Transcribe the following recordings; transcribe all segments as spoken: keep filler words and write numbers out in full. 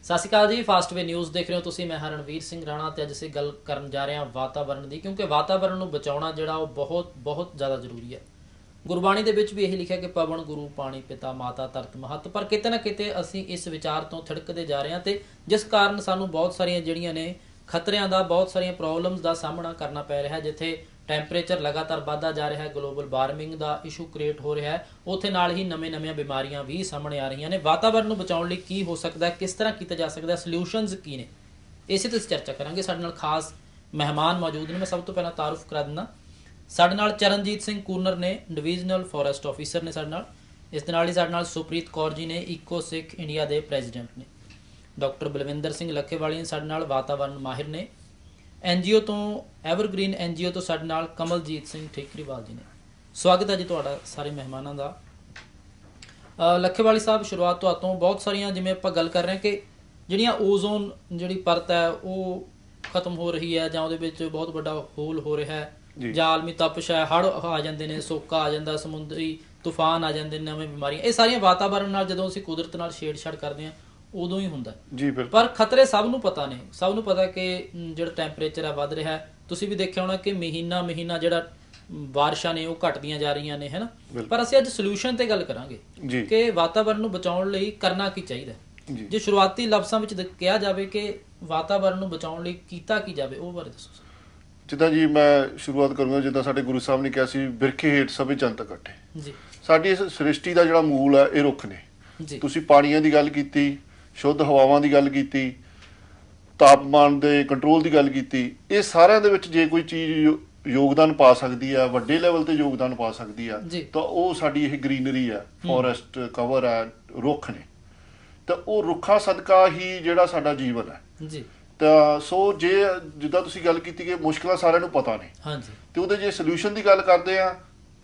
ਸਤਿ ਸ਼੍ਰੀ ਅਕਾਲ ਜੀ, fast way news ਦੇਖ ਰਹੇ ਹੋ ਤੁਸੀਂ। ਮੈਂ ਹਾਂ ਰਣवीर ਸਿੰਘ ਰਾਣਾ ਤੇ ਅੱਜ ਅਸੀਂ ਗੱਲ ਕਰਨ ਜਾ ਰਹੇ ਹਾਂ ਵਾਤਾਵਰਣ ਦੀ, ਕਿਉਂਕਿ ਵਾਤਾਵਰਣ ਨੂੰ ਬਚਾਉਣਾ ਜਿਹੜਾ ਉਹ ਬਹੁਤ ਬਹੁਤ ਜ਼ਿਆਦਾ ਜ਼ਰੂਰੀ ਹੈ। ਗੁਰਬਾਣੀ ਦੇ ਵਿੱਚ ਵੀ ਇਹੀ ਲਿਖਿਆ ਕਿ ਪਵਨ ਗੁਰੂ ਪਾਣੀ ਪਿਤਾ ਮਾਤਾ ਧਰਤ ਮਹੱਤ, ਪਰ ਕਿਤੇ ਨਾ ਕਿਤੇ ਅਸੀਂ ਇਸ ਵਿਚਾਰ ਤੋਂ ਥਿੜਕਦੇ ਜਾ ਰਹੇ ਹਾਂ ਤੇ ਜਿਸ ਕਾਰਨ ਸਾਨੂੰ ਬਹੁਤ ਸਾਰੀਆਂ ਜਿਹੜੀਆਂ ਨੇ ਖਤਰਿਆਂ ਦਾ, ਬਹੁਤ ਸਾਰੀਆਂ ਪ੍ਰੋਬਲਮਸ ਦਾ ਸਾਹਮਣਾ ਕਰਨਾ ਪੈ ਰਿਹਾ। ਜਿੱਥੇ ਟੈਂਪਰੇਚਰ लगातार ਵਧਦਾ ਜਾ ਰਿਹਾ है, ग्लोबल वार्मिंग ਦਾ ਇਸ਼ੂ ਕ੍ਰੀਏਟ ਹੋ ਰਿਹਾ ਹੈ, ਉੱਥੇ ਨਾਲ ਹੀ ਨਵੇਂ ਨਵੀਆਂ ਬਿਮਾਰੀਆਂ ਵੀ ਸਾਹਮਣੇ ਆ ਰਹੀਆਂ ਨੇ। ਵਾਤਾਵਰਣ ਨੂੰ ਬਚਾਉਣ ਲਈ ਕੀ ਹੋ ਸਕਦਾ, ਕਿਸ ਤਰ੍ਹਾਂ ਕੀਤਾ ਜਾ ਸਕਦਾ, ਸੋਲਿਊਸ਼ਨਸ ਕੀ ਨੇ, ਇਸੇ ਤੇ ਚਰਚਾ ਕਰਾਂਗੇ। ਸਾਡੇ ਨਾਲ ਖਾਸ ਮਹਿਮਾਨ ਮੌਜੂਦ ਨੇ। ਮੈਂ ਸਭ ਤੋਂ ਪਹਿਲਾਂ ਤਾਰਫ ਕਰਾ ਦਿੰਦਾ, ਸਾਡੇ ਨਾਲ ਚਰਨਜੀਤ ਸਿੰਘ ਕੂਨਰ ਨੇ, ਡਿਵੀਜ਼ਨਲ ਫੋਰੈਸਟ ਆਫੀਸਰ ਨੇ ਸਾਡੇ ਨਾਲ। ਇਸ ਦੇ ਨਾਲ ਹੀ ਸਾਡੇ ਨਾਲ ਸੁਪ੍ਰੀਤ ਕੌਰ ਜੀ ਨੇ, ਈਕੋ ਸਿੱਖ ਇੰਡੀਆ ਦੇ ਪ੍ਰੈਜ਼ੀਡੈਂਟ ਨੇ। ਡਾਕਟਰ ਬਲਵਿੰਦਰ ਸਿੰਘ ਲੱਖੇਵਾਲੀ ਸਾਡੇ ਨਾਲ, ਵਾਤਾਵਰਣ ਮਾਹਿਰ ਨੇ। ਐਨਜੀਓ ਤੋਂ ਐਵਰਗ੍ਰੀਨ ਐਨਜੀਓ ਤੋਂ ਸਾਡੇ ਨਾਲ ਕਮਲਜੀਤ ਸਿੰਘ ਠੇਕਰੀਵਾਲ ਜੀ ਨੇ। ਸਵਾਗਤ ਹੈ ਜੀ ਤੁਹਾਡਾ ਸਾਰੇ ਮਹਿਮਾਨਾਂ ਦਾ। ਲੱਖੇਵਾਲੀ ਸਾਹਿਬ, ਸ਼ੁਰੂਆਤ ਤੋਂ ਤੋਂ ਬਹੁਤ ਸਾਰੀਆਂ, ਜਿਵੇਂ ਆਪਾਂ ਗੱਲ ਕਰ ਰਹੇ ਹਾਂ ਕਿ ਜਿਹੜੀਆਂ ਓਜ਼ੋਨ ਜਿਹੜੀ ਪਰਤ ਹੈ ਉਹ ਖਤਮ ਹੋ ਰਹੀ ਹੈ, ਜਾਂ ਉਹਦੇ ਵਿੱਚ ਬਹੁਤ ਵੱਡਾ ਹੋਲ ਹੋ ਰਿਹਾ ਹੈ, ਜਾਂ ਆਲਮੀ ਤਪਸ਼ ਹੈ, ਹੜ੍ਹ ਆ ਜਾਂਦੇ ਨੇ, ਸੋਕਾ ਆ ਜਾਂਦਾ, ਸਮੁੰਦਰੀ ਤੂਫਾਨ ਆ ਜਾਂਦੇ ਨੇ, ਨਵੇਂ ਬਿਮਾਰੀਆਂ, ਇਹ ਸਾਰੀਆਂ ਵਾਤਾਵਰਣ ਨਾਲ ਜਦੋਂ ਅਸੀਂ ਕੁਦਰਤ ਨਾਲ ਛੇੜਛਾੜ ਕਰਦੇ ਹਾਂ ਉਦੋਂ ਹੀ ਹੁੰਦਾ ਜੀ। ਪਰ ਖਤਰੇ ਸਭ ਨੂੰ ਪਤਾ ਨੇ, ਸਭ ਨੂੰ ਪਤਾ ਕਿ ਜਿਹੜਾ ਟੈਂਪਰੇਚਰ ਹੈ ਵੱਧ ਰਿਹਾ ਹੈ। ਤੁਸੀਂ ਵੀ ਦੇਖਿਆ ਹੋਣਾ ਕਿ ਮਹੀਨਾ ਮਹੀਨਾ ਜਿਹੜਾ ਬਾਰਿਸ਼ਾਂ ਨੇ ਉਹ ਘਟਦੀਆਂ ਜਾ ਰਹੀਆਂ ਨੇ, ਹੈ ਨਾ। ਪਰ ਅਸੀਂ ਅੱਜ ਸੋਲਿਊਸ਼ਨ ਤੇ ਗੱਲ ਕਰਾਂਗੇ ਕਿ ਵਾਤਾਵਰਣ ਨੂੰ ਬਚਾਉਣ ਲਈ ਕਰਨਾ ਕੀ ਚਾਹੀਦਾ। ਜੇ ਸ਼ੁਰੂਆਤੀ ਲਫ਼ਜ਼ਾਂ ਵਿੱਚ ਕਿਹਾ ਜਾਵੇ ਕਿ ਵਾਤਾਵਰਣ ਨੂੰ ਬਚਾਉਣ ਲਈ ਕੀਤਾ ਕੀ ਜਾਵੇ, ਉਹ ਬਾਰੇ ਦੱਸੋ। ਜਿੱਦਾਂ ਜੀ ਮੈਂ ਸ਼ੁਰੂਆਤ ਕਰੂੰਗਾ, ਜਿੱਦਾਂ ਸਾਡੇ ਗੁਰੂ ਸਾਹਿਬ ਨੇ ਕਿਹਾ ਸੀ, ਬਿਰਖੇ ਹੇਠ ਸਭੇ ਜੰਤ ਇਕੱਠੇ। ਜੀ, ਸਾਡੀ ਇਸ ਸ੍ਰਿਸ਼ਟੀ ਦਾ ਜਿਹੜਾ ਮੂਲ ਹੈ ਇਹ ਰੁੱਖ ਨੇ। ਤੁਸੀਂ ਪਾਣੀਆਂ ਦੀ ਗੱਲ ਕੀਤੀ, ਸ਼ੁੱਧ ਹਵਾਵਾਂ ਦੀ ਗੱਲ ਕੀਤੀ, ਤਾਪਮਾਨ ਦੇ ਕੰਟਰੋਲ ਦੀ ਗੱਲ ਕੀਤੀ। ਇਹ ਸਾਰਿਆਂ ਦੇ ਵਿੱਚ ਜੇ ਕੋਈ ਚੀਜ਼ ਯੋਗਦਾਨ ਪਾ ਸਕਦੀ ਆ, ਵੱਡੇ ਲੈਵਲ ਤੇ ਯੋਗਦਾਨ ਪਾ ਸਕਦੀ ਆ, ਤਾਂ ਉਹ ਸਾਡੀ ਇਹ ਗ੍ਰੀਨਰੀ ਆ, ਫੋਰੈਸਟ ਕਵਰ ਆ, ਰੁੱਖ ਨੇ। ਤਾਂ ਉਹ ਰੁੱਖਾਂ ਸਦਕਾ ਹੀ ਜਿਹੜਾ ਸਾਡਾ ਜੀਵਨ ਹੈ ਜੀ। ਤਾਂ ਸੋ ਜੇ ਜਿੱਦਾਂ ਤੁਸੀਂ ਗੱਲ ਕੀਤੀ ਕਿ ਮੁਸ਼ਕਿਲਾਂ ਸਾਰਿਆਂ ਨੂੰ ਪਤਾ ਨੇ, ਤੇ ਉਹਦੇ ਜੇ ਸੋਲਿਊਸ਼ਨ ਦੀ ਗੱਲ ਕਰਦੇ ਆ,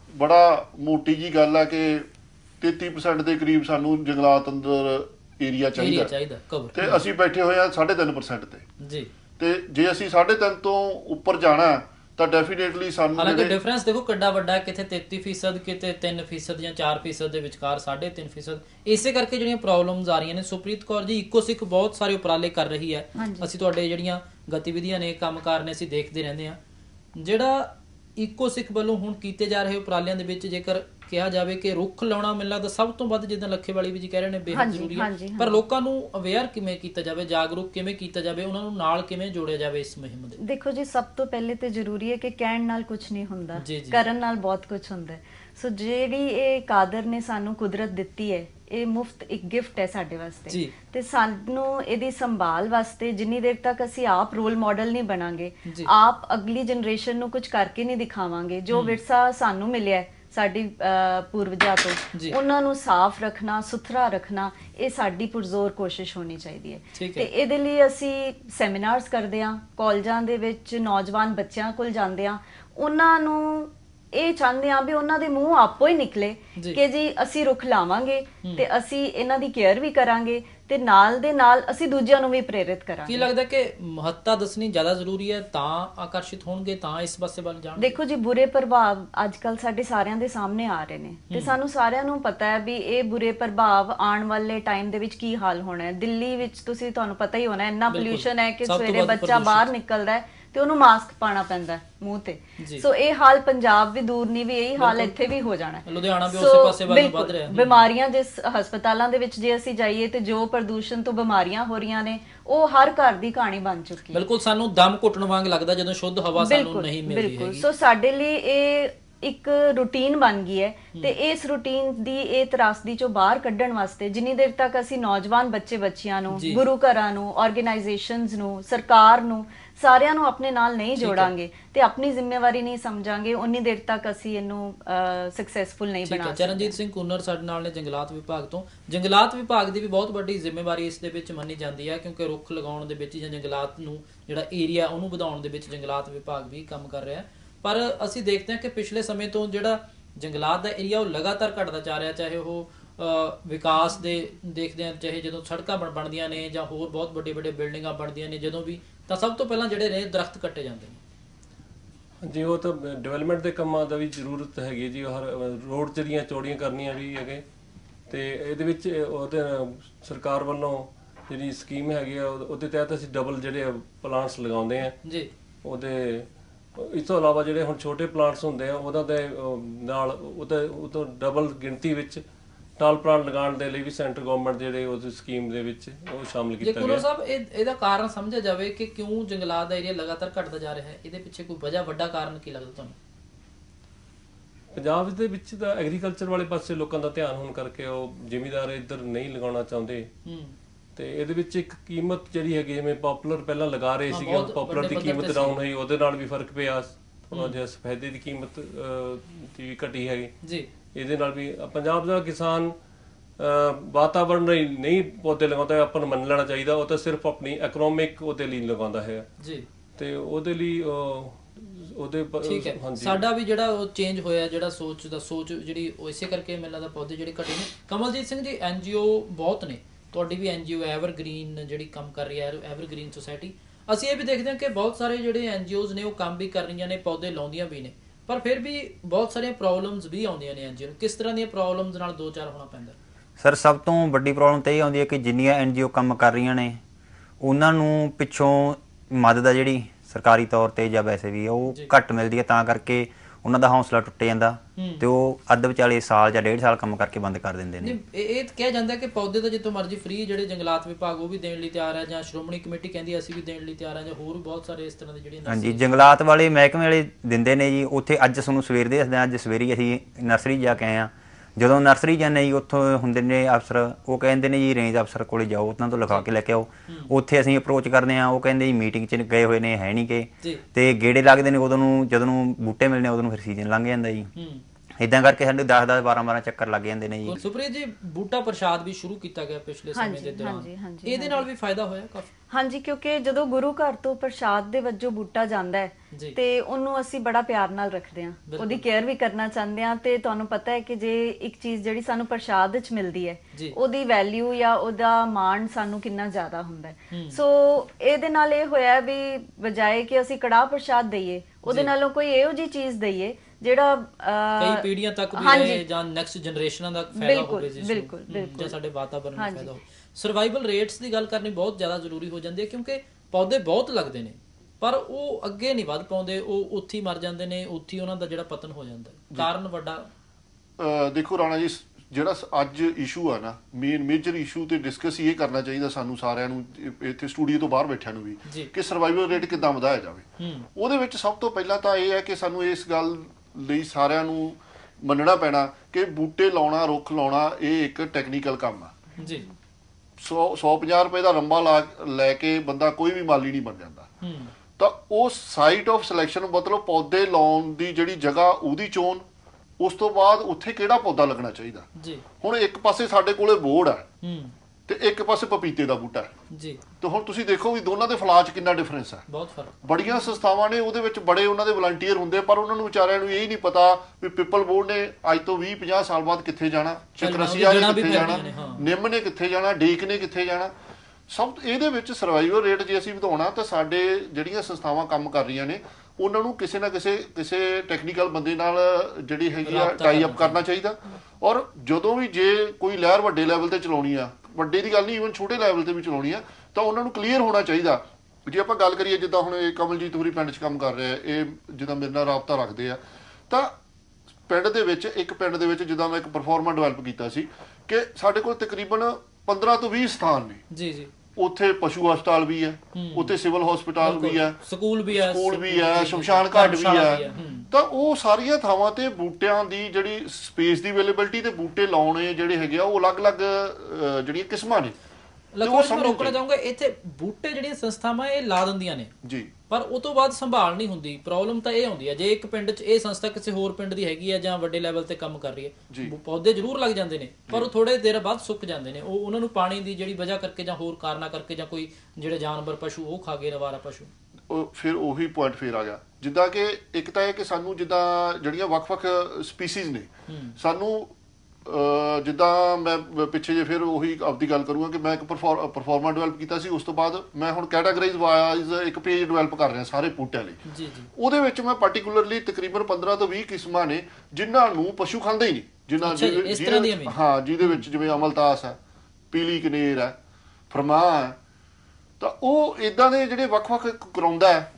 ਬੜਾ ਮੋਟੀ ਜੀ ਗੱਲ ਆ ਕਿ ਤੇਤੀ ਪਰਸੈਂਟ ਦੇ ਕਰੀਬ ਸਾਨੂੰ ਜੰਗਲਾਤ ਅੰਦਰ ਏਰੀਆ ਚਾਹੀਦਾ, ਤੇ ਅਸੀਂ ਬੈਠੇ ਹੋਏ ਆ ਸਾਢੇ ਤਿੰਨ ਪਰਸੈਂਟ ਤੇ ਜੀ। ਤੇ ਜੇ ਅਸੀਂ ਸਾਢੇ ਤਿੰਨ ਤੋਂ ਉੱਪਰ ਜਾਣਾ ਤਾਂ ਡੈਫੀਨੇਟਲੀ ਸਾਨੂੰ, ਹਾਲਾਂਕਿ ਡਿਫਰੈਂਸ ਦੇਖੋ ਕਿੱਡਾ ਵੱਡਾ, ਕਿਤੇ ਤੇਤੀ ਫੀਸਦ, ਕਿਤੇ ਤਿੰਨ ਫੀਸਦ ਜਾਂ ਚਾਰ ਫੀਸਦ ਦੇ ਵਿਚਕਾਰ ਸਾਢੇ ਤਿੰਨ ਫੀਸਦ। ਇਸੇ ਕਰਕੇ ਜਿਹੜੀਆਂ ਪ੍ਰੋਬਲਮਸ ਆ ਰਹੀਆਂ ਨੇ। ਸੁਪ੍ਰੀਤ ਕੌਰ ਜੀ, ਈਕੋ ਸਿੱਖ ਬਹੁਤ ਸਾਰੇ ਉਪਰਾਲੇ ਕਰ ਰਹੀ ਹੈ। ਅਸੀਂ ਤੁਹਾਡੇ ਜਿਹੜੀਆਂ ਗਤੀਵਿਧੀਆਂ ਨੇ, ਕੰਮਕਾਰ ਨੇ, ਅਸੀਂ ਦੇਖਦੇ ਰਹਿੰਦੇ ਹਾਂ। ਜਿਹੜਾ ਈਕੋ ਸਿੱਖ ਵੱਲੋਂ ਹੁਣ ਕੀਤੇ ਜਾ ਰਹੇ ਉਪਰਾਲਿਆਂ ਦੇ ਵਿੱਚ ਜੇਕਰ ਕਿਹਾ ਜਾਵੇ ਕਿ ਰੁੱਖ ਲਾਉਣਾ, ਮੈਨੂੰ ਲੱਗਦਾ ਸਭ ਤੋਂ ਵੱਧ, ਜਿੱਦਾਂ ਲੱਖੇਵਾਲੀ ਵੀ ਜੀ ਕਹਿ ਰਹੇ ਨੇ, ਬੇਹੱਦ ਜ਼ਰੂਰੀ ਹੈ। ਪਰ ਲੋਕਾਂ ਨੂੰ ਅਵੇਅਰ ਕਿਵੇਂ ਕੀਤਾ ਜਾਵੇ, ਜਾਗਰੂਕ ਕਿਵੇਂ ਕੀਤਾ ਜਾਵੇ, ਉਹਨਾਂ ਨੂੰ ਨਾਲ ਕਿਵੇਂ ਜੋੜਿਆ ਜਾਵੇ ਇਸ ਮੁਹਿੰਮ ਦੇ? ਦੇਖੋ ਜੀ, ਸਭ ਤੋਂ ਪਹਿਲੇ ਤੇ ਜ਼ਰੂਰੀ ਹੈ ਕਿ ਕਹਿਣ ਨਾਲ ਕੁਝ ਨਹੀਂ ਹੁੰਦਾ, ਕਰਨ ਨਾਲ ਬਹੁਤ ਕੁਝ ਹੁੰਦਾ। ਸੋ ਜਿਹੜੀ ਇਹ ਕਾਦਰ ਨੇ ਸਾਨੂੰ ਕੁਦਰਤ ਦਿੱਤੀ ਹੈ, ਇਹ ਮੁਫਤ ਇੱਕ ਗਿਫਟ ਹੈ ਸਾਡੇ ਵਾਸਤੇ, ਤੇ ਸਾਨੂੰ ਇਹਦੀ ਸੰਭਾਲ ਵਾਸਤੇ ਜਿੰਨੀ ਦੇਰ ਤੱਕ ਅਸੀਂ ਆਪ ਰੋਲ ਮਾਡਲ ਨਹੀਂ ਬਣਾਂਗੇ, ਆਪ ਅਗਲੀ ਜਨਰੇਸ਼ਨ ਨੂੰ ਕੁਝ ਕਰਕੇ ਨਹੀਂ ਦਿਖਾਵਾਂਗੇ, ਜੋ ਵਿਰਸਾ ਸਾਨੂੰ ਮਿਲਿਆ ਸਾਡੀ ਪੂਰਵਜਾਂ ਤੋਂ, ਉਹਨਾਂ ਨੂੰ ਸਾਫ਼ ਰੱਖਣਾ, ਸੁਥਰਾ ਰੱਖਣਾ, ਇਹ ਸਾਡੀ ਪੁਰਜ਼ੋਰ ਕੋਸ਼ਿਸ਼ ਹੋਣੀ ਚਾਹੀਦੀ ਹੈ। ਤੇ ਇਹਦੇ ਲਈ ਅਸੀਂ ਸੈਮੀਨਾਰਸ ਕਰਦੇ ਹਾਂ, ਕਾਲਜਾਂ ਦੇ ਵਿੱਚ ਨੌਜਵਾਨ ਬੱਚਿਆਂ ਕੋਲ ਜਾਂਦੇ ਹਾਂ, ਉਹਨਾਂ ਨੂੰ ਇਹ ਚਾਹੁੰਦੇ ਆ ਵੀ ਉਹਨਾਂ ਦੇ ਮੂੰਹ ਆਪੋ ਹੀ ਨਿਕਲੇ ਕਿ ਜੀ ਅਸੀਂ ਰੁੱਖ ਲਾਵਾਂਗੇ ਤੇ ਅਸੀਂ ਇਹਨਾਂ ਦੀ ਕੇਅਰ ਵੀ ਕਰਾਂਗੇ, ਤੇ ਨਾਲ ਦੇ ਨਾਲ ਅਸੀਂ ਦੂਜਿਆਂ ਨੂੰ ਵੀ ਪ੍ਰੇਰਿਤ ਕਰਾਂਗੇ। ਕੀ ਲੱਗਦਾ ਕਿ ਮਹੱਤਤਾ ਦੱਸਣੀ ਜ਼ਿਆਦਾ ਜ਼ਰੂਰੀ ਹੈ, ਤਾਂ ਆਕਰਸ਼ਿਤ ਹੋਣਗੇ, ਤਾਂ ਇਸ ਪਾਸੇ ਵੱਲ ਜਾਣਗੇ? ਦੇਖੋ ਜੀ, ਬੁਰੇ ਪ੍ਰਭਾਵ ਅੱਜ ਕੱਲ ਸਾਡੇ ਸਾਰਿਆਂ ਦੇ ਸਾਹਮਣੇ ਆ ਰਹੇ ਨੇ, ਤੇ ਸਾਨੂੰ ਸਾਰਿਆਂ ਨੂੰ ਪਤਾ ਹੈ ਵੀ ਇਹ ਬੁਰੇ ਪ੍ਰਭਾਵ ਆਉਣ ਵਾਲੇ ਟਾਈਮ ਦੇ ਵਿੱਚ ਕੀ ਹਾਲ ਹੋਣਾ ਹੈ। ਦਿੱਲੀ ਵਿੱਚ ਤੁਸੀਂ ਤੁਹਾਨੂੰ ਪਤਾ ਹੀ ਹੋਣਾ, ਇੰਨਾ ਪੋਲਿਊਸ਼ਨ ਹੈ ਕਿ ਸਵੇਰੇ ਬੱਚਾ ਬਾਹਰ ਨਿਕਲਦਾ ਹੈ ਤੇ ਉਹਨੂੰ ਮਾਸਕ ਪਾਣਾ ਪੈਂਦਾ ਮੂੰਹ ਤੇ। ਸੋ ਇਹ ਹਾਲ ਪੰਜਾਬ ਵੀ ਦੂਰ ਨਹੀਂ, ਵੀ ਇਹੀ ਹਾਲ ਇੱਥੇ ਵੀ ਹੋ ਜਾਣਾ। ਲੁਧਿਆਣਾ ਵੀ ਉਸੇ ਪਾਸੇ ਵੱਲ ਵੱਧ ਰਿਹਾ। ਬਿਮਾਰੀਆਂ ਜਿਸ ਹਸਪਤਾਲਾਂ ਦੇ ਵਿੱਚ ਜੇ ਅਸੀਂ ਜਾਈਏ ਤੇ ਜੋ ਪ੍ਰਦੂਸ਼ਣ ਤੋਂ ਬਿਮਾਰੀਆਂ ਹੋ ਰਹੀਆਂ ਨੇ, ਉਹ ਹਰ ਘਰ ਦੀ ਕਹਾਣੀ ਬਣ ਚੁੱਕੀ ਹੈ। ਬਿਲਕੁਲ, ਸਾਨੂੰ ਦਮ ਘੁੱਟਣ ਵਾਂਗ ਲੱਗਦਾ ਜਦੋਂ ਸ਼ੁੱਧ ਹਵਾ ਸਾਨੂੰ ਨਹੀਂ ਮਿਲਦੀ ਹੈਗੀ। ਸੋ ਸਾਡੇ ਲਈ ਇਹ ਇੱਕ ਰੂਟੀਨ ਬਣ ਗਈ ਹੈ, ਤੇ ਇਸ ਰੂਟੀਨ ਦੀ, ਇਹ ਤਰਾਸਦੀ ਚੋਂ ਬਾਹਰ ਕੱਢਣ ਵਾਸਤੇ ਜਿੰਨੀ ਦੇਰ ਤੱਕ ਅਸੀਂ ਨੌਜਵਾਨ ਬੱਚੇ ਬੱਚੀਆਂ ਨੂੰ, ਗੁਰੂ ਘਰਾਂ ਨੂੰ, ਆਰਗੇਨਾਈਜੇਸ਼ਨਸ ਨੂੰ, ਸਰਕਾਰ ਨੂੰ, ਸਾਰਿਆਂ ਨੂੰ ਆਪਣੇ ਨਾਲ ਨਹੀਂ ਜੋੜਾਂਗੇ ਤੇ ਆਪਣੀ ਜ਼ਿੰਮੇਵਾਰੀ ਨਹੀਂ ਸਮਝਾਂਗੇ, ਉਨੀ ਦੇਰ ਤੱਕ ਅਸੀਂ ਇਹਨੂੰ ਸਕਸੈਸਫੁਲ ਨਹੀਂ ਬਣਾ ਸਕਦੇ। ਚਰਨਜੀਤ ਸਿੰਘ ਕੂਨਰ ਸਾਡੇ ਨਾਲ ਨੇ ਜੰਗਲਾਤ ਵਿਭਾਗ ਤੋਂ। ਜੰਗਲਾਤ ਵਿਭਾਗ ਦੀ ਵੀ ਬਹੁਤ ਵੱਡੀ ਜ਼ਿੰਮੇਵਾਰੀ ਇਸ ਦੇ ਵਿੱਚ ਮੰਨੀ ਜਾਂਦੀ ਹੈ, ਕਿਉਂਕਿ ਰੁੱਖ ਲਗਾਉਣ ਦੇ ਵਿੱਚ ਜਾਂ ਜੰਗਲਾਤ ਨੂੰ ਜਿਹੜਾ ਏਰੀਆ ਉਹਨੂੰ ਵਧਾਉਣ ਦੇ ਵਿੱਚ ਜੰਗਲਾਤ ਵਿਭਾਗ ਵੀ ਕੰਮ ਕਰ ਰਿਹਾ। ਪਰ ਅਸੀਂ ਦੇਖਦੇ ਹਾਂ ਕਿ ਪਿਛਲੇ ਸਮੇਂ ਤੋਂ ਜਿਹੜਾ ਜੰਗਲਾਤ ਦਾ ਏਰੀਆ ਉਹ ਲਗਾਤਾਰ ਘਟਦਾ ਜਾ ਰਿਹਾ, ਚਾਹੇ ਉਹ ਵਿਕਾਸ ਦੇ ਦੇਖਦੇ ਹਾਂ, ਚਾਹੇ ਜਦੋਂ ਸੜਕਾਂ ਬਣ ਬਣਦੀਆਂ ਨੇ ਜਾਂ ਹੋਰ ਬਹੁਤ ਵੱਡੇ ਵੱਡੇ ਬਿਲਡਿੰਗਾਂ ਬਣਦੀਆਂ ਨੇ, ਜਦੋਂ ਵੀ, ਤਾਂ ਸਭ ਤੋਂ ਪਹਿਲਾਂ ਜਿਹੜੇ ਨੇ ਦਰਖਤ ਕੱਟੇ ਜਾਂਦੇ ਨੇ ਜੀ। ਉਹ ਤਾਂ ਡਿਵੈਲਪਮੈਂਟ ਦੇ ਕੰਮਾਂ ਦਾ ਵੀ ਜ਼ਰੂਰਤ ਹੈਗੀ ਜੀ, ਹਰ ਰੋਡ ਜਿਹੜੀਆਂ ਚੌੜੀਆਂ ਕਰਨੀਆਂ ਵੀ ਹੈਗੇ, ਤੇ ਇਹਦੇ ਵਿੱਚ ਉਹਦੇ ਸਰਕਾਰ ਵੱਲੋਂ ਜਿਹੜੀ ਸਕੀਮ ਹੈਗੀ ਆ ਉਹਦੇ ਤਹਿਤ ਅਸੀਂ ਡਬਲ ਜਿਹੜੇ ਪਲਾਂਟਸ ਲਗਾਉਂਦੇ ਆ ਜੀ। ਉਹਦੇ ਇਸ ਤੋਂ ਇਲਾਵਾ ਜਿਹੜੇ ਹੁਣ ਛੋਟੇ ਪਲਾਂਟਸ ਹੁੰਦੇ ਆ ਉਹਨਾਂ ਦੇ ਨਾਲ ਉਹਦੇ ਉਹ ਤੋਂ ਡਬਲ ਗਿਣਤੀ ਵਿੱਚ ਟਾਲ ਪਲਾਂਟ ਲਗਾਉਣ ਦੇ ਲਈ ਵੀ ਸੈਂਟਰ ਗਵਰਨਮੈਂਟ ਜਿਹੜੇ ਉਸ ਸਕੀਮ ਦੇ ਵਿੱਚ ਉਹ ਸ਼ਾਮਿਲ ਕੀਤਾ ਗਿਆ। ਗੁਰੂ ਸਾਹਿਬ ਇਹ ਇਹਦਾ ਕਾਰਨ ਸਮਝਿਆ ਜਾਵੇ ਕਿ ਕਿਉਂ ਜੰਗਲਾਤ ਦਾ ਏਰੀਆ ਲਗਾਤਾਰ ਘਟਦਾ ਜਾ ਰਿਹਾ ਹੈ, ਇਹਦੇ ਪਿੱਛੇ ਕੋਈ ਵਜ੍ਹਾ ਵੱਡਾ ਕਾਰਨ ਕੀ ਲੱਗਦਾ ਤੁਹਾਨੂੰ? ਪੰਜਾਬ ਦੇ ਵਿੱਚ ਤਾਂ ਐਗਰੀਕਲਚਰ ਵਾਲੇ ਪਾਸੇ ਲੋਕਾਂ ਦਾ ਧਿਆਨ ਹੋਣ ਕਰਕੇ ਉਹ ਜ਼ਿਮੀਂਦਾਰ ਇੱਧਰ ਨਹੀਂ ਲਗਾਉਣਾ ਚਾਹੁੰਦੇ ਤੇ ਇਹਦੇ ਵਿੱਚ ਇੱਕ ਕੀਮਤ ਜਿਹੜੀ ਹੈਗੀ ਜਿਵੇਂ ਪਪੂਲਰ ਪਹਿਲਾਂ ਲਗਾ ਰਹੇ ਸੀਗੇ, ਪਪੂਲਰ ਦੀ ਕੀਮਤ ਡਾਊਨ ਹੋਈ, ਉਹਦੇ ਨਾਲ ਵੀ ਫਰਕ ਪਿਆ। ਥੋੜਾ ਜਿਹਾ ਸਫੈਦੇ ਦੀ ਕੀਮਤ ਦੀ ਵੀ ਘਟੀ ਹੈਗੀ ਜੀ। ਇਹਦੇ ਨਾਲ ਵੀ ਪੰਜਾਬ ਦਾ ਕਿਸਾਨ ਵਾਤਾਵਰਨ ਲਈ ਨਹੀਂ ਪੌਦੇ ਲਗਾਉਂਦਾ, ਆਪਾਂ ਨੂੰ ਮੰਨ ਲੈਣਾ ਚਾਹੀਦਾ। ਉਹ ਤਾਂ ਸਿਰਫ ਆਪਣੀ ਇਕਨੋਮਿਕ ਉਹਦੇ ਲਈ ਲਗਾਉਂਦਾ ਹੈ ਜੀ ਤੇ ਉਹਦੇ ਲਈ ਉਹਦੇ ਠੀਕ ਹੈ। ਸਾਡਾ ਵੀ ਜਿਹੜਾ ਉਹ ਚੇਂਜ ਹੋਇਆ, ਜਿਹੜਾ ਸੋਚ ਦਾ ਸੋਚ ਜਿਹੜੀ ਉਹ ਇਸੇ ਕਰਕੇ ਮੈਨੂੰ ਲੱਗਦਾ ਪੌਦੇ ਜਿਹੜੇ ਘਟੇ ਨੇ। ਕਮਲਜੀਤ ਸਿੰਘ ਜੀ, ਐਨਜੀਓ ਬਹੁਤ ਨੇ, ਤੁਹਾਡੀ ਵੀ ਐਨਜੀਓ ਐਵਰਗ੍ਰੀਨ ਜਿਹੜੀ ਕੰਮ ਕਰ ਰਹੀ ਹੈ, ਐਵਰਗ੍ਰੀਨ ਸੁਸਾਇਟੀ। ਅਸੀਂ ਇਹ ਵੀ ਦੇਖਦੇ ਹਾਂ ਕਿ ਬਹੁਤ ਸਾਰੇ ਜਿਹੜੇ ਐਨਜੀਓਜ਼ ਨੇ ਉਹ ਕੰਮ ਵੀ ਕਰ ਰਹੀਆਂ ਨੇ, ਪੌਦੇ ਲਾਉਂਦੀਆਂ ਵੀ ਨੇ, ਪਰ ਫਿਰ ਵੀ ਬਹੁਤ ਸਾਰੀਆਂ ਪ੍ਰੋਬਲਮਸ ਵੀ ਆਉਂਦੀਆਂ ਨੇ ਐਨਜੀਓ ਨੂੰ। ਕਿਸ ਤਰ੍ਹਾਂ ਦੀਆਂ ਪ੍ਰੋਬਲਮਸ ਨਾਲ ਦੋ ਚਾਰ ਹੋਣਾ ਪੈਂਦਾ? ਸਰ, ਸਭ ਤੋਂ ਵੱਡੀ ਪ੍ਰੋਬਲਮ ਤਾਂ ਇਹ ਆਉਂਦੀ ਹੈ ਕਿ ਜਿੰਨੀਆਂ ਐਨਜੀਓ ਕੰਮ ਕਰ ਰਹੀਆਂ ਨੇ ਉਹਨਾਂ ਨੂੰ ਪਿੱਛੋਂ ਮਦਦ ਆ ਜਿਹੜੀ ਸਰਕਾਰੀ ਤੌਰ ਤੇ ਜਾਂ ਵੈਸੇ ਵੀ ਉਹ ਘੱਟ ਮਿਲਦੀ ਹੈ, ਤਾਂ ਕਰਕੇ ਉਹਨਾਂ ਦਾ ਹੌਸਲਾ ਟੁੱਟ ਜਾਂਦਾ ਤੇ ਉਹ ਅੱਧ ਵਿਚਾਲੇ ਸਾਲ ਜਾਂ ਡੇਢ ਸਾਲ ਕੰਮ ਕਰਕੇ ਬੰਦ ਕਰ ਦਿੰਦੇ ਨੇ। ਇਹ ਕਿਹਾ ਜਾਂਦਾ ਕਿ ਪੌਦੇ ਤਾਂ ਜਿੱਥੋਂ ਮਰਜ਼ੀ ਫ੍ਰੀ ਜਿਹੜੇ ਜੰਗਲਾਤ ਵਿਭਾਗ ਉਹ ਵੀ ਦੇਣ ਲਈ ਤਿਆਰ ਹੈ, ਜਾਂ ਸ਼੍ਰੋਮਣੀ ਕਮੇਟੀ ਕਹਿੰਦੀ ਅਸੀਂ ਵੀ ਦੇਣ ਲਈ ਤਿਆਰ ਹਾਂ, ਜਾਂ ਹੋਰ ਵੀ ਬਹੁਤ ਸਾਰੇ ਇਸ ਤਰ੍ਹਾਂ ਦੇ ਜਿਹੜੇ ਹਾਂਜੀ ਜੰਗਲਾਤ ਵਾਲੇ ਮਹਿਕਮੇ ਵਾਲੇ ਦਿੰਦੇ ਨੇ ਜੀ। ਉੱਥੇ ਅੱਜ ਤੁਹਾਨੂੰ ਸਵੇਰ ਦੇ ਦੱਸਦੇ, ਅੱਜ ਸਵੇਰੇ ਅਸੀਂ ਨਰਸਰੀ ਜਾ ਕੇ ਆਏ ਹਾਂ। ਜਦੋਂ ਨਰਸਰੀ ਜਾਂਦੇ ਜੀ ਉੱਥੋਂ ਹੁੰਦੇ ਨੇ ਅਫਸਰ, ਉਹ ਕਹਿੰਦੇ ਨੇ ਜੀ ਰੇਂਜ ਅਫਸਰ ਕੋਲ ਜਾਓ, ਉਹਨਾਂ ਤੋਂ ਲਿਖਾ ਕੇ ਲੈ ਕੇ ਆਓ। ਉੱਥੇ ਅਸੀਂ ਅਪਰੋਚ ਕਰਦੇ ਹਾਂ, ਉਹ ਕਹਿੰਦੇ ਜੀ ਮੀਟਿੰਗ 'ਚ ਗਏ ਹੋਏ ਨੇ, ਹੈ ਨਹੀਂ ਕਿ ਤੇ ਗੇੜੇ ਲੱਗਦੇ ਨੇ ਉਦੋਂ ਨੂੰ, ਜਦੋਂ ਨੂੰ ਬੂਟੇ ਮਿਲਣੇ ਉਦੋਂ ਨੂੰ ਫਿਰ ਸੀਜ਼ਨ ਲੰਘ ਜਾਂਦਾ ਜੀ। ਇਦਾਂ ਕਰਕੇ ਸਾਡੇ ਦਸ ਦਸ ਬਾਰਾਂ ਬਾਰਾਂ ਚੱਕਰ ਲੱਗ ਜਾਂਦੇ ਨੇ ਜੀ। ਸੁਪ੍ਰੀਤ ਜੀ, ਬੂਟਾ ਪ੍ਰਸ਼ਾਦ ਵੀ ਸ਼ੁਰੂ ਕੀਤਾ ਗਿਆ ਪਿਛਲੇ ਸਮੇਂ ਦੇ ਦੌਰਾਨ, ਇਹਦੇ ਨਾਲ ਵੀ ਫਾਇਦਾ ਹੋਇਆ ਕਾਫੀ? ਹਾਂਜੀ, ਕਿਉਂਕਿ ਜਦੋਂ ਗੁਰੂ ਘਰ ਤੋਂ ਪ੍ਰਸ਼ਾਦ ਦੇ ਵਜੋਂ ਬੂਟਾ ਜਾਂਦਾ ਹੈ ਤੇ ਉਹਨੂੰ ਅਸੀਂ ਬੜਾ ਪਿਆਰ ਨਾਲ ਰੱਖਦੇ ਹਾਂ, ਉਹਦੀ ਕੇਅਰ ਵੀ ਕਰਨਾ ਚਾਹੁੰਦੇ ਹਾਂ। ਤੇ ਤੁਹਾਨੂੰ ਪਤਾ ਹੈ ਕਿ ਜੇ ਇੱਕ ਚੀਜ਼ ਜਿਹੜੀ ਸਾਨੂੰ ਪ੍ਰਸ਼ਾਦ ਵਿੱਚ ਮਿਲਦੀ ਹੈ ਉਹਦੀ ਵੈਲਿਊ ਜਾਂ ਉਹਦਾ ਮਾਣ ਸਾਨੂੰ ਕਿੰਨਾ ਜ਼ਿਆਦਾ ਹੁੰਦਾ ਹੈ। ਸੋ ਇਹਦੇ ਨਾਲ ਇਹ ਹੋਇਆ ਵੀ ਬਜਾਏ ਕਿ ਅਸੀਂ ਕੜਾਹ ਪ੍ਰਸ਼ਾਦ ਦਈਏ, ਉਹਦੇ ਨਾਲੋਂ ਕੋਈ ਇਹੋ ਜਿਹੀ ਚੀਜ਼ ਦਈਏ ਜਿਹੜਾ ਕਈ ਪੀੜ੍ਹੀਆਂ ਤੱਕ ਵੀ ਰਹੇ ਜਾਂ ਨੈਕਸਟ ਜਨਰੇਸ਼ਨਾਂ ਦਾ ਫਾਇਦਾ ਹੋਵੇ ਜੀ, ਬਿਲਕੁਲ ਬਿਲਕੁਲ, ਜਾਂ ਸਾਡੇ ਵਾਤਾਵਰਣ ਨੂੰ ਫਾਇਦਾ ਹੋਵੇ। ਸਰਵਾਈਵਲ ਰੇਟਸ ਦੀ ਗੱਲ ਕਰਨੀ ਬਹੁਤ ਜ਼ਿਆਦਾ ਜ਼ਰੂਰੀ ਹੋ ਜਾਂਦੀ ਹੈ, ਕਿਉਂਕਿ ਪੌਦੇ ਬਹੁਤ ਲੱਗਦੇ ਨੇ ਪਰ ਉਹ ਅੱਗੇ ਨਹੀਂ ਵੱਧ ਪਾਉਂਦੇ, ਉਹ ਉੱਥੇ ਹੀ ਮਰ ਜਾਂਦੇ ਨੇ, ਉੱਥੇ ਉਹਨਾਂ ਦਾ ਜਿਹੜਾ ਪਤਨ ਹੋ ਜਾਂਦਾ। ਕਾਰਨ ਵੱਡਾ ਦੇਖੋ ਰਾਣਾ ਜੀ, ਜਿਹੜਾ ਅੱਜ ਇਸ਼ੂ ਆ ਨਾ, ਮੇਨ ਮੇਜਰ ਇਸ਼ੂ ਤੇ ਡਿਸਕਸ ਇਹ ਕਰਨਾ ਚਾਹੀਦਾ ਸਾਨੂੰ ਸਾਰਿਆਂ ਨੂੰ, ਇੱਥੇ ਸਟੂਡੀਓ ਤੋਂ ਬਾਹਰ ਬੈਠਿਆਂ ਨੂੰ ਵੀ, ਕਿ ਸਰਵਾਈਵਲ ਰੇਟ ਕਿੱਦਾਂ ਵਧਾਇਆ ਜਾਵੇ। ਉਹਦੇ ਵਿੱਚ ਸਭ ਤੋਂ ਪਹਿਲਾਂ ਤਾਂ ਇਹ ਹੈ ਕਿ ਸਾਨੂੰ ਇਸ ਗੱਲ ਲਈ ਸਾਰਿਆਂ ਨੂੰ ਮੰਨਣਾ ਪੈਣਾ ਕਿ ਬੂਟੇ ਲਾਉਣਾ, ਰੁੱਖ ਲਾਉਣਾ ਇਹ ਇੱਕ ਟੈਕਨੀਕਲ ਕੰਮ ਆ ਜੀ। ਸੌ ਸੌ ਪੰਜਾਹ ਰੁਪਏ ਦਾ ਰੰਬਾ ਲਾ ਲੈ ਕੇ ਬੰਦਾ ਕੋਈ ਵੀ ਮਾਲੀ ਨਹੀਂ ਬਣ ਜਾਂਦਾ। ਤਾਂ ਉਹ ਸਾਈਟ ਆਫ ਸਿਲੈਕਸ਼ਨ, ਮਤਲਬ ਪੌਦੇ ਲਾਉਣ ਦੀ ਜਿਹੜੀ ਜਗ੍ਹਾ ਉਹਦੀ ਚੋਣ, ਉਸ ਤੋਂ ਬਾਅਦ ਉੱਥੇ ਕਿਹੜਾ ਪੌਦਾ ਲੱਗਣਾ ਚਾਹੀਦਾ ਜੀ। ਹੁਣ ਇੱਕ ਪਾਸੇ ਸਾਡੇ ਕੋਲੇ ਬੋਰਡ ਹੈ ਤੇ ਇੱਕ ਪਾਸੇ ਪਪੀਤੇ ਦਾ ਬੂਟਾ ਹੈ ਜੀ। ਤੇ ਹੁਣ ਤੁਸੀਂ ਦੇਖੋ ਵੀ ਦੋਨਾਂ ਦੇ ਫਲਾਂ 'ਚ ਕਿੰਨਾ ਡਿਫਰੈਂਸ ਹੈ, ਬਹੁਤ ਫਰਕ। ਬੜੀਆਂ ਸੰਸਥਾਵਾਂ ਨੇ ਉਹਦੇ ਵਿੱਚ, ਬੜੇ ਉਹਨਾਂ ਦੇ ਵਲੰਟੀਅਰ ਹੁੰਦੇ, ਪਰ ਉਹਨਾਂ ਨੂੰ ਵਿਚਾਰਿਆਂ ਨੂੰ ਇਹ ਨਹੀਂ ਪਤਾ ਵੀ ਪਿੱਪਲ ਬੋਰਡ ਨੇ ਅੱਜ ਤੋਂ ਵੀਹ ਪੰਜਾਹ ਸਾਲ ਬਾਅਦ ਕਿੱਥੇ ਜਾਣਾ, ਚਕਰਸੀਆ ਨੇ ਕਿੱਥੇ ਜਾਣਾ, ਨਿੰਮ ਨੇ ਕਿੱਥੇ ਜਾਣਾ, ਡੀਕ ਨੇ ਕਿੱਥੇ ਜਾਣਾ। ਸਭ ਇਹਦੇ ਵਿੱਚ ਸਰਵਾਈਵਲ ਰੇਟ ਜੇ ਅਸੀਂ ਵਧਾਉਣਾ ਤਾਂ ਸਾਡੇ ਜਿਹੜੀਆਂ ਸੰਸਥਾਵਾਂ ਕੰਮ ਕਰ ਰਹੀਆਂ ਨੇ ਉਹਨਾਂ ਨੂੰ ਕਿਸੇ ਨਾ ਕਿਸੇ ਕਿਸੇ ਟੈਕਨੀਕਲ ਬੰਦੇ ਨਾਲ ਜਿਹੜੀ ਹੈਗੀ ਆ ਟਾਈ ਅਪ ਕਰਨਾ ਚਾਹੀਦਾ। ਔਰ ਜਦੋਂ ਵੀ ਜੇ ਕੋਈ ਲਹਿਰ ਵੱਡੇ ਲੈਵਲ ਤੇ ਚਲਾਉਣੀ ਆ, ਵੱਡੇ ਦੀ ਗੱਲ ਨਹੀਂ, ਈਵਨ ਛੋਟੇ ਲੈਵਲ ਤੇ ਵੀ ਚਲਾਉਣੀ ਆ, ਤਾਂ ਉਹਨਾਂ ਨੂੰ ਕਲੀਅਰ ਹੋਣਾ ਚਾਹੀਦਾ। ਜੇ ਆਪਾਂ ਗੱਲ ਕਰੀਏ ਜਿੱਦਾਂ ਹੁਣ ਇਹ ਕਮਲਜੀਤ ਹੋਰੀ ਪਿੰਡ 'ਚ ਕੰਮ ਕਰ ਰਿਹਾ, ਇਹ ਜਿੱਦਾਂ ਮੇਰੇ ਨਾਲ ਰਾਬਤਾ ਰੱਖਦੇ ਆ, ਤਾਂ ਪਿੰਡ ਦੇ ਵਿੱਚ ਇੱਕ ਪਿੰਡ ਦੇ ਵਿੱਚ ਜਿੱਦਾਂ ਮੈਂ ਇੱਕ ਪਰਫਾਰਮਾ ਡਿਵੈਲਪ ਕੀਤਾ ਸੀ ਕਿ ਸਾਡੇ ਕੋਲ ਤਕਰੀਬਨ ਪੰਦਰਾਂ ਤੋਂ ਵੀਹ ਸਥਾਨ ਨੇ ਜੀ ਜੀ। ਉੱਥੇ ਪਸ਼ੂ ਹਸਪਤਾਲ ਵੀ ਹੈ, ਉੱਥੇ ਸਿਵਲ ਹਸਪਤਾਲ ਵੀ ਹੈ, ਸਕੂਲ ਵੀ ਹੈ, ਸਕੂਲ ਵੀ ਹੈ, ਸ਼ਮਸ਼ਾਨ ਘਾਟ ਵੀ ਹੈ। ਤਾਂ ਉਹ ਸਾਰੀਆਂ ਥਾਵਾਂ ਤੇ ਬੂਟਿਆਂ ਦੀ ਜਿਹੜੀ ਸਪੇਸ ਦੀ ਅਵੇਲੇਬਿਲਿਟੀ ਤੇ ਬੂਟੇ ਲਾਉਣੇ ਜਿਹੜੇ ਹੈਗੇ ਆ ਉਹ ਅਲੱਗ-ਅਲੱਗ ਜਿਹੜੀਆਂ ਕਿਸਮਾਂ ਨੇ। ਰੋਕਣਾ ਚਾਹੂੰਗਾ, ਇੱਥੇ ਬੂਟੇ ਜਿਹੜੀਆਂ ਸੰਸਥਾਵਾਂ ਇਹ ਲਾ ਦਿੰਦੀਆਂ ਨੇ ਜੀ, ਪਰ ਉਹ ਤੋਂ ਬਾਅਦ ਸੰਭਾਲ ਨਹੀਂ ਹੁੰਦੀ। ਪ੍ਰੋਬਲਮ ਤਾਂ ਇਹ ਆਉਂਦੀ ਹੈ ਜੇ ਇੱਕ ਪਿੰਡ 'ਚ ਇਹ ਸੰਸਥਾ ਕਿਸੇ ਹੋਰ ਪਿੰਡ ਦੀ ਹੈਗੀ ਹੈ ਜਾਂ ਵੱਡੇ ਲੈਵਲ ਤੇ ਕੰਮ ਕਰ ਰਹੀ ਹੈ, ਪੌਦੇ ਜ਼ਰੂਰ ਲੱਗ ਜਾਂਦੇ ਨੇ ਪਰ ਉਹ ਥੋੜੇ ਦੇਰ ਬਾਅਦ ਸੁੱਕ ਜਾਂਦੇ ਨੇ। ਉਹ ਉਹਨਾਂ ਨੂੰ ਪਾਣੀ ਦੀ ਜਿਹੜੀ ਵਜ੍ਹਾ ਕਰਕੇ ਜਾਂ ਹੋਰ ਕਾਰਨਾਂ ਕਰਕੇ, ਜਾਂ ਕੋਈ ਜਿਹੜੇ ਜਾਨਵਰ ਪਸ਼ੂ ਉਹ ਖਾ ਗਏ, ਰਵਾਰਾ ਪਸ਼ੂ, ਫਿਰ ਉਹੀ ਪੁਆਇੰਟ ਫੇਰ ਆ ਗਿਆ। ਜਿੱਦਾਂ ਕਿ ਇੱਕ ਤਾਂ ਇਹ ਕਿ ਸਾਨੂੰ ਜਿੱਦਾਂ ਜਿਹੜੀਆਂ ਵੱਖ-ਵੱਖ ਸਪੀਸੀਜ਼ ਨੇ, ਸਾਨੂੰ ਜਿੱਦਾਂ ਮੈਂ ਪਿੱਛੇ ਜੇ ਫਿਰ ਉਹੀ ਆਪਦੀ ਗੱਲ ਕਰੂੰਗਾ ਕਿ ਮੈਂ ਇੱਕ ਪਰਫਾਰਮਾ ਡਿਵੈਲਪ ਕੀਤਾ ਸੀ। ਉਸ ਤੋਂ ਬਾਅਦ ਮੈਂ ਹੁਣ ਕੈਟਾਗਰਾਈਜ਼ ਵਾਈਜ਼ ਇੱਕ ਪੇਜ ਡਿਵੈਲਪ ਕਰ ਰਿਹਾ ਸਾਰੇ ਬੂਟਿਆਂ ਲਈ ਜੀ ਜੀ। ਉਹਦੇ ਵਿੱਚ ਮੈਂ ਪਾਰਟੀਕੂਲਰਲੀ ਤਕਰੀਬਨ ਪੰਦਰਾਂ ਤੋਂ ਵੀਹ ਕਿਸਮਾਂ ਨੇ ਜਿਨ੍ਹਾਂ ਨੂੰ ਪਸ਼ੂ ਖਾਂਦੇ ਹੀ ਨਹੀਂ, ਜਿਨ੍ਹਾਂ ਹਾਂ ਜਿਹਦੇ ਵਿੱਚ ਜਿਵੇਂ ਅਮਲਤਾਸ ਹੈ, ਪੀਲੀ ਕਨੇਰ ਹੈ, ਫਰਮਾਂ ਹੈ, ਤਾਂ ਉਹ ਇਦਾਂ ਦੇ ਜਿਹੜੇ ਵੱਖ-ਵੱਖ ਕਰਾਉਂਦਾ ਹੈ,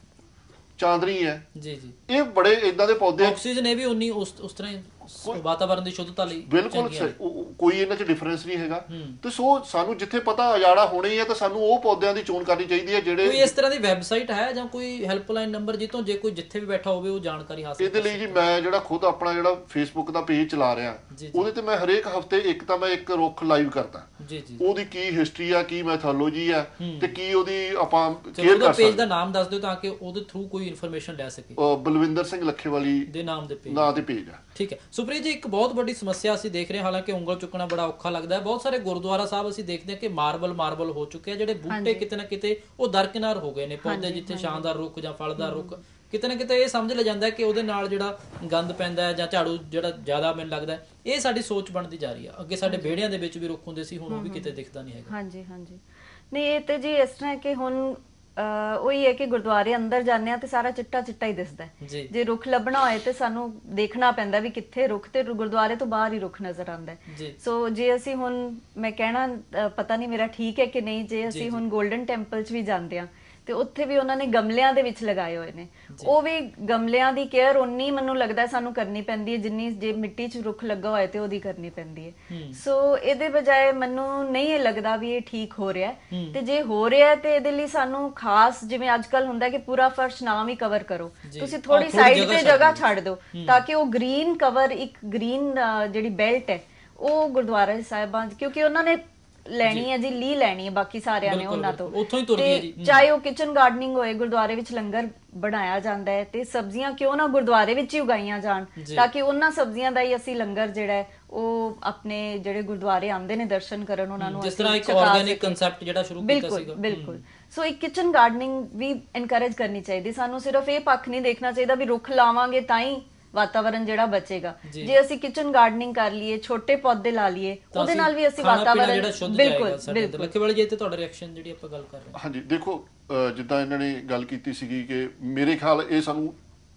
ਚਾਂਦਨੀ ਹੈ ਜੀ ਜੀ, ਇਹ ਬੜੇ ਇਦਾਂ ਦੇ ਪੌਦੇ, ਆਕਸੀਜਨ ਇਹ ਵੀ ਉਨੀ ਉਸ ਉਸ ਤਰ੍ਹਾਂ ਵਾਤਾਵਰਨ ਦੀ ਸ਼ੁੱਧਤਾ ਲਈ ਬਿਲਕੁਲ ਕੋਈ ਇਹਨਾਂ 'ਚ ਡਿਫਰੈਂਸ ਨਹੀਂ ਹੈਗਾ। ਤੇ ਸੋ ਸਾਨੂੰ ਜਿੱਥੇ ਪਤਾ ਉਜਾੜਾ ਹੋਣਾ ਹੀ ਹੈ ਤਾਂ ਸਾਨੂੰ ਉਹ ਪੌਦਿਆਂ ਦੀ ਚੋਣ ਕਰਨੀ ਚਾਹੀਦੀ ਹੈ ਜਿਹੜੇ। ਕੋਈ ਇਸ ਤਰ੍ਹਾਂ ਦੀ ਵੈਬਸਾਈਟ ਹੈ ਜਾਂ ਕੋਈ ਹੈਲਪਲਾਈਨ ਨੰਬਰ ਜਿੱਥੋਂ ਜੇ ਕੋਈ ਜਿੱਥੇ ਵੀ ਬੈਠਾ ਹੋਵੇ ਉਹ ਜਾਣਕਾਰੀ ਹਾਸਲ? ਇਹਦੇ ਲਈ ਜੀ ਮੈਂ ਜਿਹੜਾ ਖੁਦ ਆਪਣਾ ਜਿਹੜਾ ਫੇਸਬੁੱਕ ਦਾ ਪੇਜ ਚਲਾ ਰਿਹਾ, ਉਹਦੇ ਤੇ ਮੈਂ ਹਰੇਕ ਹਫਤੇ ਇੱਕ ਤਾਂ ਮੈਂ ਇੱਕ ਰੁੱਖ ਲਾਈਵ ਕਰਦਾ, ਉਹਦੀ ਕੀ ਹਿਸਟਰੀ ਆ, ਕੀ ਮੈਥੋਲੋਜੀ ਆ, ਤੇ ਕੀ ਉਹਦੀ ਆਪਾਂ ਕੇਅਰ ਕਰ ਸਕਦੇ। ਪੇਜ ਦਾ ਨਾਮ ਦੱਸ ਦਿਓ ਤਾਂ ਕਿ ਉਹਦੇ ਥਰੂ ਕੋਈ ਇਨਫੋਰਮੇਸ਼ਨ ਲੈ ਸਕੇ। ਬਲਵਿੰਦਰ ਸਿੰਘ ਲੱਖੇਵਾਲੀ ਦੇ ਨਾਮ ਦੇ ਪੇਜ ਨਾਂ ਦੇ ਪੇਜ ਆ। ਠੀਕ ਹੈ ਸੁਪ੍ਰੀਤ ਜੀ, ਇੱਕ ਬਹੁਤ ਵੱਡੀ ਸਮੱਸਿਆ ਅਸੀਂ ਦੇਖ ਰਹੇ ਹਾਂ, ਹਾਲਾਂਕਿ ਉਂਗਲ ਚੁੱਕਣਾ ਬੜਾ ਔਖਾ ਲੱਗਦਾ ਹੈ। ਬਹੁਤ ਸਾਰੇ ਗੁਰਦੁਆਰਾ ਸਾਹਿਬ ਅਸੀਂ ਦੇਖਦੇ ਹਾਂ ਕਿ ਮਾਰਬਲ ਮਾਰਬਲ ਹੋ ਚੁੱਕੇ ਆ, ਜਿਹੜੇ ਬੂਟੇ ਕਿਤੇ ਨਾ ਕਿਤੇ ਉਹ ਦਰਕਿਨਾਰ ਹੋ ਗਏ ਨੇ, ਪੌਦੇ ਜਿੱਥੇ ਸ਼ਾਨਦਾਰ ਰੁੱਖ ਜਾਂ ਫਲਦਾਰ ਰੁੱਖ, ਕਿਤੇ ਨਾ ਕਿਤੇ ਇਹ ਸਮਝ ਲਿਆ ਜਾਂਦਾ ਕਿ ਉਹਦੇ ਨਾਲ ਜਿਹੜਾ ਗੰਦ ਪੈਂਦਾ ਹੈ ਜਾਂ ਝਾੜੂ ਜਿਹੜਾ ਜ਼ਿਆਦਾ ਮੈਨੂੰ ਲੱਗਦਾ ਇਹ ਸਾਡੀ ਸੋਚ ਬਣਦੀ ਜਾ ਰਹੀ ਆ। ਅੱਗੇ ਸਾਡੇ ਵਿਹੜਿਆਂ ਦੇ ਵਿੱਚ ਵੀ ਰੁੱਖ ਹੁੰਦੇ ਸੀ, ਹੁਣ ਉਹ ਵੀ ਕਿਤੇ ਦਿਖਦਾ ਨਹੀਂ ਹੈਗਾ। ਹਾਂਜੀ ਹਾਂਜੀ, ਨਹੀਂ ਇਹ ਤੇ ਜੀ ਇਸ ਤਰ੍ਹਾਂ ਕਿ ਹੁਣ ਉਹੀ ਹੈ ਕਿ ਗੁਰਦੁਆਰੇ ਅੰਦਰ ਜਾਂਦੇ ਆ ਤੇ ਸਾਰਾ ਚਿੱਟਾ ਚਿੱਟਾ ਹੀ ਦਿਸਦਾ, ਜੇ ਰੁੱਖ ਲੱਭਣਾ ਹੋਏ ਤੇ ਸਾਨੂੰ ਦੇਖਣਾ ਪੈਂਦਾ ਵੀ ਕਿੱਥੇ ਰੁੱਖ, ਤੇ ਗੁਰਦੁਆਰੇ ਤੋਂ ਬਾਹਰ ਹੀ ਰੁੱਖ ਨਜ਼ਰ ਆਉਂਦਾ। ਸੋ ਜੇ ਅਸੀਂ ਹੁਣ, ਮੈਂ ਕਹਿਣਾ ਪਤਾ ਨਹੀਂ ਮੇਰਾ ਠੀਕ ਹੈ ਕਿ ਨਹੀਂ, ਜੇ ਅਸੀਂ ਹੁਣ ਗੋਲਡਨ ਟੈਂਪਲ 'ਚ ਵੀ ਜਾਂਦੇ ਆ ਤੇ ਉੱਥੇ ਵੀ ਉਹਨਾਂ ਨੇ ਗਮਲਿਆਂ ਦੇ ਵਿੱਚ ਲਗਾਏ ਹੋਏ ਨੇ, ਉਹ ਵੀ ਗਮਲਿਆਂ ਦੀ ਕੇਅਰ ਉਨੀ ਮੈਨੂੰ ਲੱਗਦਾ ਸਾਨੂੰ ਕਰਨੀ ਪੈਂਦੀ ਹੈ ਜਿੰਨੀ ਜੇ ਮਿੱਟੀ 'ਚ ਰੁੱਖ ਲੱਗਾ ਹੋਏ ਤੇ ਉਹਦੀ ਕਰਨੀ ਪੈਂਦੀ ਹੈ। ਸੋ ਇਹਦੇ ਬਜਾਏ ਮੈਨੂੰ ਨਹੀਂ ਇਹ ਲੱਗਦਾ ਵੀ ਇਹ ਠੀਕ ਹੋ ਰਿਹਾ, ਤੇ ਜੇ ਹੋ ਰਿਹਾ ਤੇ ਇਹਦੇ ਲਈ ਸਾਨੂੰ ਖਾਸ, ਜਿਵੇਂ ਅੱਜ ਕੱਲ ਹੁੰਦਾ ਕਿ ਪੂਰਾ ਫਰਸ਼ ਨਾ ਵੀ ਕਵਰ ਕਰੋ, ਤੁਸੀਂ ਥੋੜੀ ਸਾਈਡ ਤੇ ਜਗ੍ਹਾ ਛੱਡ ਦਿਓ ਤਾਂ ਕਿ ਉਹ ਗ੍ਰੀਨ ਕਵਰ, ਇੱਕ ਗ੍ਰੀਨ ਜਿਹੜੀ ਬੈਲਟ ਹੈ ਉਹ ਗੁਰਦੁਆਰਾ ਸਾਹਿਬਾਂ, ਕਿਉਂਕਿ ਉਹਨਾਂ ਨੇ ਲੈਣੀ ਹੈ ਜੀ, ਲੀ ਲੈਣੀ ਹੈ ਬਾਕੀ ਸਾਰਿਆਂ ਨੇ ਉਹਨਾਂ ਤੋਂ, ਤੇ ਚਾਹੇ ਉਹ ਕਿਚਨ ਗਾਰਡਨਿੰਗ ਹੋਏ, ਗੁਰਦੁਆਰੇ ਵਿੱਚ ਲੰਗਰ ਬਣਾਇਆ ਜਾਂਦਾ ਹੈ ਤੇ ਸਬਜ਼ੀਆਂ ਕਿਉਂ ਨਾ ਗੁਰਦੁਆਰੇ ਵਿੱਚ ਹੀ ਉਗਾਈਆਂ ਜਾਣ, ਤਾਂ ਕਿ ਉਹਨਾਂ ਸਬਜ਼ੀਆਂ ਦਾ ਹੀ ਅਸੀਂ ਲੰਗਰ ਜਿਹੜਾ ਹੈ ਉਹ ਆਪਣੇ ਜਿਹੜੇ ਗੁਰਦੁਆਰੇ ਆਉਂਦੇ ਨੇ ਦਰਸ਼ਨ ਕਰਨ ਉਹਨਾਂ ਨੂੰ, ਜਿਸ ਤਰ੍ਹਾਂ ਇੱਕ ਆਰਗੈਨਿਕ ਕਨਸੈਪਟ ਜਿਹੜਾ ਸ਼ੁਰੂ ਕੀਤਾ ਸੀਗਾ। ਬਿਲਕੁਲ ਬਿਲਕੁਲ, ਸੋ ਇੱਕ ਕਿਚਨ ਗਾਰਡਨਿੰਗ ਵੀ ਐਨਕਰੇਜ ਕਰਨੀ ਚਾਹੀਦੀ ਸਾਨੂੰ। ਸਿਰਫ ਇਹ ਪੱਖ ਨਹੀਂ ਦੇਖਣਾ ਚਾਹੀਦਾ ਵੀ ਰੁੱਖ ਲਾਵਾਂਗੇ ਤਾਂ ਹੀ ਵਾਤਾਵਰਨ ਜਿਹੜਾ ਬਚੇਗਾ, ਜੇ ਅਸੀਂ ਕਿਚਨ ਗਾਰਡਨਿੰਗ ਕਰ ਲਈਏ, ਛੋਟੇ ਪੌਦੇ ਲਾ ਲਈਏ, ਉਹਦੇ ਨਾਲ ਵੀ ਅਸੀਂ ਵਾਤਾਵਰਨ ਬਿਲਕੁਲ ਬਿਲਕੁਲ। ਲੱਖੇਵਾਲੀ ਜੀ ਤੇ ਤੁਹਾਡਾ ਰਿਐਕਸ਼ਨ ਜਿਹੜੀ ਆਪਾਂ ਗੱਲ ਕਰ ਰਹੇ ਹਾਂ? ਹਾਂਜੀ ਦੇਖੋ, ਜਿੱਦਾਂ ਇਹਨਾਂ ਨੇ ਗੱਲ ਕੀਤੀ ਸੀਗੀ ਕਿ ਮੇਰੇ ਖਿਆਲ ਇਹ ਸਾਨੂੰ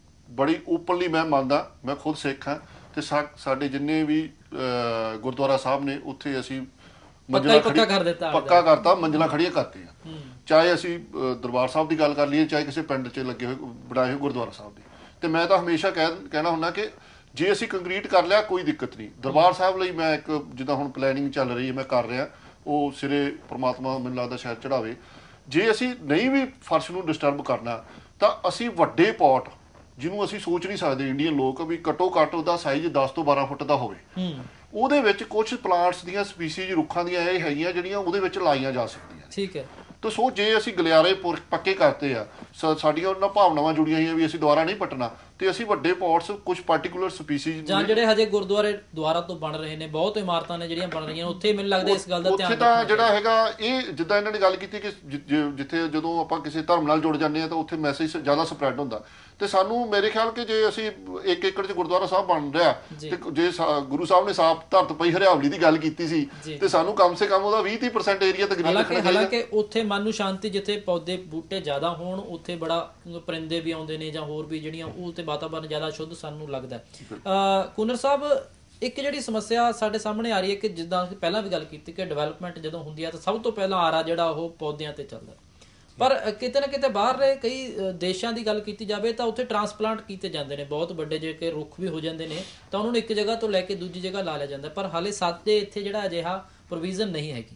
ਬੜੀ ਓਪਨਲੀ, ਮੈਂ ਮੰਨਦਾ, ਮੈਂ ਖੁਦ ਸਿੱਖ ਹਾਂ ਤੇ ਸਾਡੇ ਜਿੰਨੇ ਵੀ ਗੁਰਦੁਆਰਾ ਸਾਹਿਬ ਨੇ ਉੱਥੇ ਅਸੀਂ ਮੰਜ਼ਿਲਾਂ ਪੱਕਾ ਕਰ ਦਿੱਤਾ, ਪੱਕਾ ਕਰਤਾ, ਮੰਜ਼ਿਲਾਂ ਖੜੀਆਂ ਕਰਤੀਆਂ। ਚਾਹੇ ਅਸੀਂ ਦਰਬਾਰ ਸਾਹਿਬ ਦੀ ਗੱਲ ਕਰ ਲਈਏ, ਚਾਹੇ ਕਿਸੇ ਪਿੰਡ 'ਚ ਲੱਗੇ ਹੋਏ ਬਣਾਏ ਹੋਏ ਗੁਰਦੁਆਰਾ ਸਾਹਿਬ ਦੀ, ਤੇ ਮੈਂ ਤਾਂ ਹਮੇਸ਼ਾ ਕਹਿ ਕਹਿਣਾ ਹੁੰਦਾ ਕਿ ਜੇ ਅਸੀਂ ਕੰਕਰੀਟ ਕਰ ਲਿਆ ਕੋਈ ਦਿੱਕਤ ਨਹੀਂ। ਦਰਬਾਰ ਸਾਹਿਬ ਲਈ ਮੈਂ ਇੱਕ ਜਿੱਦਾਂ ਹੁਣ ਪਲੈਨਿੰਗ ਚੱਲ ਰਹੀ ਹੈ, ਮੈਂ ਕਰ ਰਿਹਾ, ਉਹ ਸਿਰੇ ਪ੍ਰਮਾਤਮਾ ਮੈਨੂੰ ਲੱਗਦਾ ਸ਼ਾਇਦ ਚੜਾਵੇ। ਜੇ ਅਸੀਂ ਨਹੀਂ ਵੀ ਫਰਸ਼ ਨੂੰ ਡਿਸਟਰਬ ਕਰਨਾ ਤਾਂ ਅਸੀਂ ਵੱਡੇ ਪੌਟ, ਜਿਹਨੂੰ ਅਸੀਂ ਸੋਚ ਨਹੀਂ ਸਕਦੇ ਇੰਡੀਅਨ ਲੋਕ ਵੀ ਘੱਟੋ ਘੱਟ ਉਹਦਾ ਸਾਈਜ਼ ਦਸ ਤੋਂ ਬਾਰਾਂ ਫੁੱਟ ਦਾ ਹੋਵੇ, ਉਹਦੇ ਵਿੱਚ ਕੁਝ ਪਲਾਂਟਸ ਦੀਆਂ ਸਪੀਸੀਜ਼ ਰੁੱਖਾਂ ਦੀਆਂ ਇਹ ਹੈਗੀਆਂ ਜਿਹੜੀਆਂ ਉਹਦੇ ਵਿੱਚ ਲਾਈਆਂ ਜਾ ਸਕਦੀਆਂ। ਠੀਕ ਹੈ। ਤਾਂ ਸੋ ਜੇ ਅਸੀਂ ਗਲਿਆਰੇ ਪੱਕੇ ਕਰਤੇ ਆ, ਸਾਡੀਆਂ ਉਹਨਾਂ ਭਾਵਨਾਵਾਂ ਜੁੜੀਆਂ ਹੋਈਆਂ ਵੀ ਅਸੀਂ ਦੁਬਾਰਾ ਨਹੀਂ ਪੱਟਣਾ, ਤੇ ਅਸੀਂ ਵੱਡੇ ਪੌਟਸ ਕੁਝ ਪਾਰਟਿਕੂਲਰ ਸਪੀਸੀਜ਼ ਜਾਂ ਜਿਹੜੇ ਹਜੇ ਗੁਰਦੁਆਰੇ ਦੁਆਰਾ ਤੋਂ ਬਣ ਰਹੇ ਨੇ, ਬਹੁਤ ਇਮਾਰਤਾਂ ਨੇ ਜਿਹੜੀਆਂ ਬਣ ਰਹੀਆਂ, ਉੱਥੇ ਮੈਨੂੰ ਲੱਗਦਾ ਇਸ ਗੱਲ ਦਾ ਧਿਆਨ ਉੱਥੇ ਤਾਂ ਜਿਹੜਾ ਹੈਗਾ ਇਹ, ਜਿੱਦਾਂ ਇਹਨਾਂ ਨੇ ਗੱਲ ਕੀਤੀ ਕਿ ਜਿੱਥੇ ਜਦੋਂ ਆਪਾਂ ਕਿਸੇ ਧਰਮ ਨਾਲ ਜੁੜ ਜਾਂਦੇ ਆ ਤਾਂ ਉੱਥੇ ਮੈਸੇਜ ਜ਼ਿਆਦਾ ਸਪਰੈਡ ਹੁੰਦਾ, ਤੇ ਸਾਨੂੰ ਮੇਰੇ ਖਿਆਲ ਕਿ ਜੇ ਅਸੀਂ ਇੱਕ ਏਕੜ 'ਚ ਗੁਰਦੁਆਰਾ ਸਾਹਿਬ ਬਣ ਰਿਹਾ ਤੇ ਜੇ ਗੁਰੂ ਸਾਹਿਬ ਨੇ ਸਾਫ਼ ਧਰਤ ਪਈ ਹਰਿਆਵਲੀ ਦੀ ਗੱਲ ਕੀਤੀ ਸੀ, ਤੇ ਸਾਨੂੰ ਕਮ ਸੇ ਕਮ ਉਹਦਾ ਵੀਹ ਤੀਹ ਪਰਸੈਂਟ ਏਰੀਆ ਤਾਂ ਗ੍ਰੀਨ ਰੱਖਣਾ ਚਾਹੀਦਾ। ਹਾਲਾਂਕਿ ਉੱਥੇ ਮਨ ਨੂੰ ਸ਼ਾਂਤੀ, ਜਿੱਥੇ ਪੌਦੇ ਬੂਟੇ ਜ਼ਿਆਦਾ ਹੋਣ ਉੱਥੇ ਬੜਾ ਪਰਿੰਦੇ ਵੀ ਆਉਂਦੇ ਨੇ ਜਾਂ ਹੋਰ ਵੀ ਜਿਹੜੀਆਂ, ਉਹ ਤੇ ਵਾਤਾਵਰਨ ਜ਼ਿਆਦਾ ਸ਼ੁੱਧ ਸਾਨੂੰ ਲੱਗਦਾ। ਕੁਨਰ ਸਾਹਿਬ, ਇੱਕ ਜਿਹੜੀ ਸਮੱਸਿਆ ਸਾਡੇ ਸਾਹਮਣੇ ਆ ਰਹੀ ਹੈ ਕਿ ਜਿੱਦਾਂ ਅਸੀਂ ਪਹਿਲਾਂ ਵੀ ਗੱਲ ਕੀਤੀ ਕਿ ਡਿਵੈਲਪਮੈਂਟ ਜਦੋਂ ਹੁੰਦੀ ਹੈ ਤਾਂ ਸਭ ਤੋਂ ਪਹਿਲਾਂ ਆਰਾ ਜਿਹੜਾ ਉਹ ਪੌਦਿਆਂ ਤੇ ਚੱਲਦਾ, ਪਰ ਕਿਤੇ ਨਾ ਕਿਤੇ ਬਾਹਰਲੇ ਕਈ ਦੇਸ਼ਾਂ ਦੀ ਗੱਲ ਕੀਤੀ ਜਾਵੇ ਤਾਂ ਉੱਥੇ ਟਰਾਂਸਪਲਾਂਟ ਕੀਤੇ ਜਾਂਦੇ ਨੇ, ਬਹੁਤ ਵੱਡੇ ਜੇ ਕਿ ਰੁੱਖ ਵੀ ਹੋ ਜਾਂਦੇ ਨੇ ਤਾਂ ਉਹਨਾਂ ਨੂੰ ਇੱਕ ਜਗ੍ਹਾ ਤੋਂ ਲੈ ਕੇ ਦੂਜੀ ਜਗ੍ਹਾ ਲਾ ਲਿਆ ਜਾਂਦਾ, ਪਰ ਹਾਲੇ ਸਾਡੇ ਇੱਥੇ ਜਿਹੜਾ ਅਜਿਹਾ ਪ੍ਰੋਵੀਜ਼ਨ ਨਹੀਂ ਹੈਗੀ।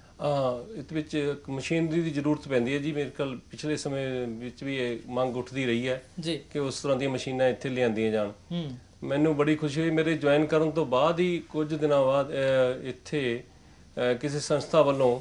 ਇਹਦੇ ਵਿੱਚ ਮਸ਼ੀਨਰੀ ਦੀ ਜ਼ਰੂਰਤ ਪੈਂਦੀ ਹੈ ਜੀ। ਮੇਰੇ ਕੋਲ ਪਿਛਲੇ ਸਮੇਂ ਵਿੱਚ ਵੀ ਇਹ ਮੰਗ ਉੱਠਦੀ ਰਹੀ ਹੈ ਕਿ ਉਸ ਤਰ੍ਹਾਂ ਦੀਆਂ ਮਸ਼ੀਨਾਂ ਇੱਥੇ ਲਿਆਂਦੀਆਂ ਜਾਣ। ਮੈਨੂੰ ਬੜੀ ਖੁਸ਼ੀ ਹੋਈ ਮੇਰੇ ਜੁਆਇਨ ਕਰਨ ਤੋਂ ਬਾਅਦ ਹੀ, ਕੁਝ ਦਿਨਾਂ ਬਾਅਦ ਇੱਥੇ ਕਿਸੇ ਸੰਸਥਾ ਵੱਲੋਂ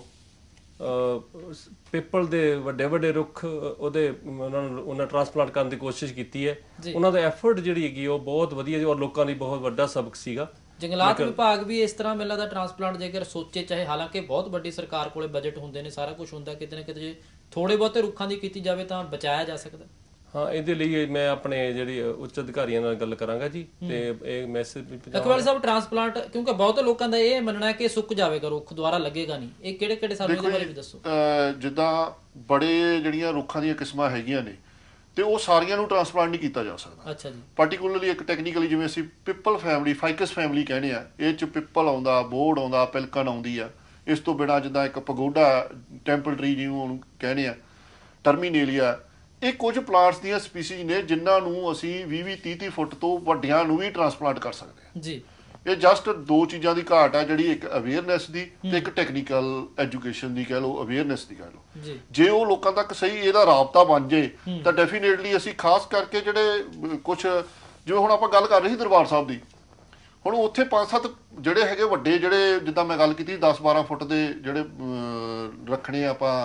ਪੀਪਲ ਦੇ ਵੱਡੇ ਵੱਡੇ ਰੁੱਖ ਉਹਦੇ ਉਹਨਾਂ ਨੂੰ ਉਹਨਾਂ ਟਰਾਂਸਪਲਾਂਟ ਕਰਨ ਦੀ ਕੋਸ਼ਿਸ਼ ਕੀਤੀ ਹੈ। ਉਹਨਾਂ ਦਾ ਐਫਰਟ ਜਿਹੜੀ ਹੈਗੀ ਉਹ ਬਹੁਤ ਵਧੀਆ ਜੀ, ਔਰ ਲੋਕਾਂ ਲਈ ਬਹੁਤ ਵੱਡਾ ਸਬਕ ਸੀਗਾ। ਜੰਗਲਾਤ ਵਿਭਾਗ ਵੀ ਇਸ ਤਰ੍ਹਾਂ ਮੈਨੂੰ ਲੱਗਦਾ ਟਰਾਂਸਪਲਾਂਟ ਜੇਕਰ ਸੋਚੇ, ਚਾਹੇ ਹਾਲਾਂਕਿ ਬਹੁਤ ਵੱਡੀ ਸਰਕਾਰ ਕੋਲੇ ਬਜਟ ਹੁੰਦੇ ਨੇ, ਸਾਰਾ ਕੁਝ ਹੁੰਦਾ, ਕਿਤੇ ਨਾ ਕਿਤੇ ਜੇ ਥੋੜੇ ਬਹੁਤੇ ਰੁੱਖਾਂ ਦੀ ਕੀਤੀ ਜਾਵੇ ਤਾਂ ਬਚਾਇਆ ਜਾ ਸਕਦਾ। ਹਾਂ, ਇਹਦੇ ਲਈ ਮੈਂ ਆਪਣੇ ਜਿਹੜੀ ਉੱਚ ਅਧਿਕਾਰੀਆਂ ਨਾਲ ਗੱਲ ਕਰਾਂਗਾ ਜੀ, ਤੇ ਇਹ ਮੈਸੇਜ ਲੱਖੇਵਾਲੀ ਸਾਹਿਬ, ਟਰਾਂਸਪਲਾਂਟ ਕਿਉਂਕਿ ਬਹੁਤ ਲੋਕਾਂ ਦਾ ਇਹ ਮੰਨਣਾ ਹੈ ਕਿ ਸੁੱਕ ਜਾਵੇਗਾ ਰੁੱਖ, ਦੁਬਾਰਾ ਲੱਗੇਗਾ ਨਹੀਂ, ਇਹ ਕਿਹੜੇ ਕਿਹੜੇ ਸਾਨੂੰ ਇਹਦੇ ਬਾਰੇ ਵੀ ਦੱਸੋ। ਜਿੱਦਾਂ ਬੜੇ ਜਿਹੜੀਆਂ ਰੁੱਖਾਂ ਦੀਆਂ ਕਿਸਮਾਂ ਹੈਗੀਆਂ ਨੇ ਤੇ ਉਹ ਸਾਰੀਆਂ ਨੂੰ ਟਰਾਂਸਪਲਾਂਟ ਨਹੀਂ ਕੀਤਾ ਜਾ ਸਕਦਾ। ਅੱਛਾ ਜੀ। ਪਾਰਟਿਕੂਲਰਲੀ ਇੱਕ ਟੈਕਨੀਕਲੀ ਜਿਵੇਂ ਅਸੀਂ ਪਿੱਪਲ ਫੈਮਿਲੀ, ਫਾਈਕਸ ਫੈਮਿਲੀ ਕਹਿੰਦੇ ਆ, ਇਹ 'ਚ ਪਿੱਪਲ ਆਉਂਦਾ, ਬੋਰਡ ਆਉਂਦਾ, ਪਿਲਕਨ ਆਉਂਦੀ ਆ, ਇਸ ਤੋਂ ਬਿਨਾਂ ਜਿੱਦਾਂ ਇੱਕ ਪਗੋਡਾ ਟੈਂਪਲ ਟਰੀ ਜਿਹਨੂੰ ਉਹਨੂੰ ਕਹਿੰਦੇ ਆ, ਟਰਮੀਨੇਲੀਆ, ਇਹ ਕੁਝ ਪਲਾਂਟਸ ਦੀਆਂ ਸਪੀਸੀਜ਼ ਨੇ ਜਿਨ੍ਹਾਂ ਨੂੰ ਅਸੀਂ ਵੀਹ ਵੀਹ ਤੀਹ ਤੀਹ ਫੁੱਟ ਤੋਂ ਵੱਡਿਆਂ ਨੂੰ ਵੀ ਟਰਾਂਸਪਲਾਂਟ ਕਰ ਸਕਦੇ ਹਾਂ ਜੀ। ਇਹ ਜਸਟ ਦੋ ਚੀਜ਼ਾਂ ਦੀ ਘਾਟ ਆ ਜਿਹੜੀ, ਇੱਕ ਅਵੇਅਰਨੈਸ ਦੀ ਤੇ ਇੱਕ ਟੈਕਨੀਕਲ ਐਜੂਕੇਸ਼ਨ ਦੀ ਕਹਿ ਲਓ, ਅਵੇਅਰਨੈਸ ਦੀ ਕਹਿ ਲਓ। ਜੇ ਉਹ ਲੋਕਾਂ ਤੱਕ ਸਹੀ ਇਹਦਾ ਰਾਬਤਾ ਬਣ ਜੇ ਤਾਂ ਡੈਫੀਨੇਟਲੀ ਅਸੀਂ ਖਾਸ ਕਰਕੇ ਜਿਹੜੇ ਕੁਝ, ਜਿਵੇਂ ਹੁਣ ਆਪਾਂ ਗੱਲ ਕਰ ਰਹੇ ਸੀ ਦਰਬਾਰ ਸਾਹਿਬ ਦੀ, ਹੁਣ ਉੱਥੇ ਪੰਜ ਸੱਤ ਜਿਹੜੇ ਹੈਗੇ ਵੱਡੇ, ਜਿਹੜੇ ਜਿੱਦਾਂ ਮੈਂ ਗੱਲ ਕੀਤੀ ਦਸ ਬਾਰਾਂ ਫੁੱਟ ਦੇ ਜਿਹੜੇ ਰੱਖਣੇ ਆਪਾਂ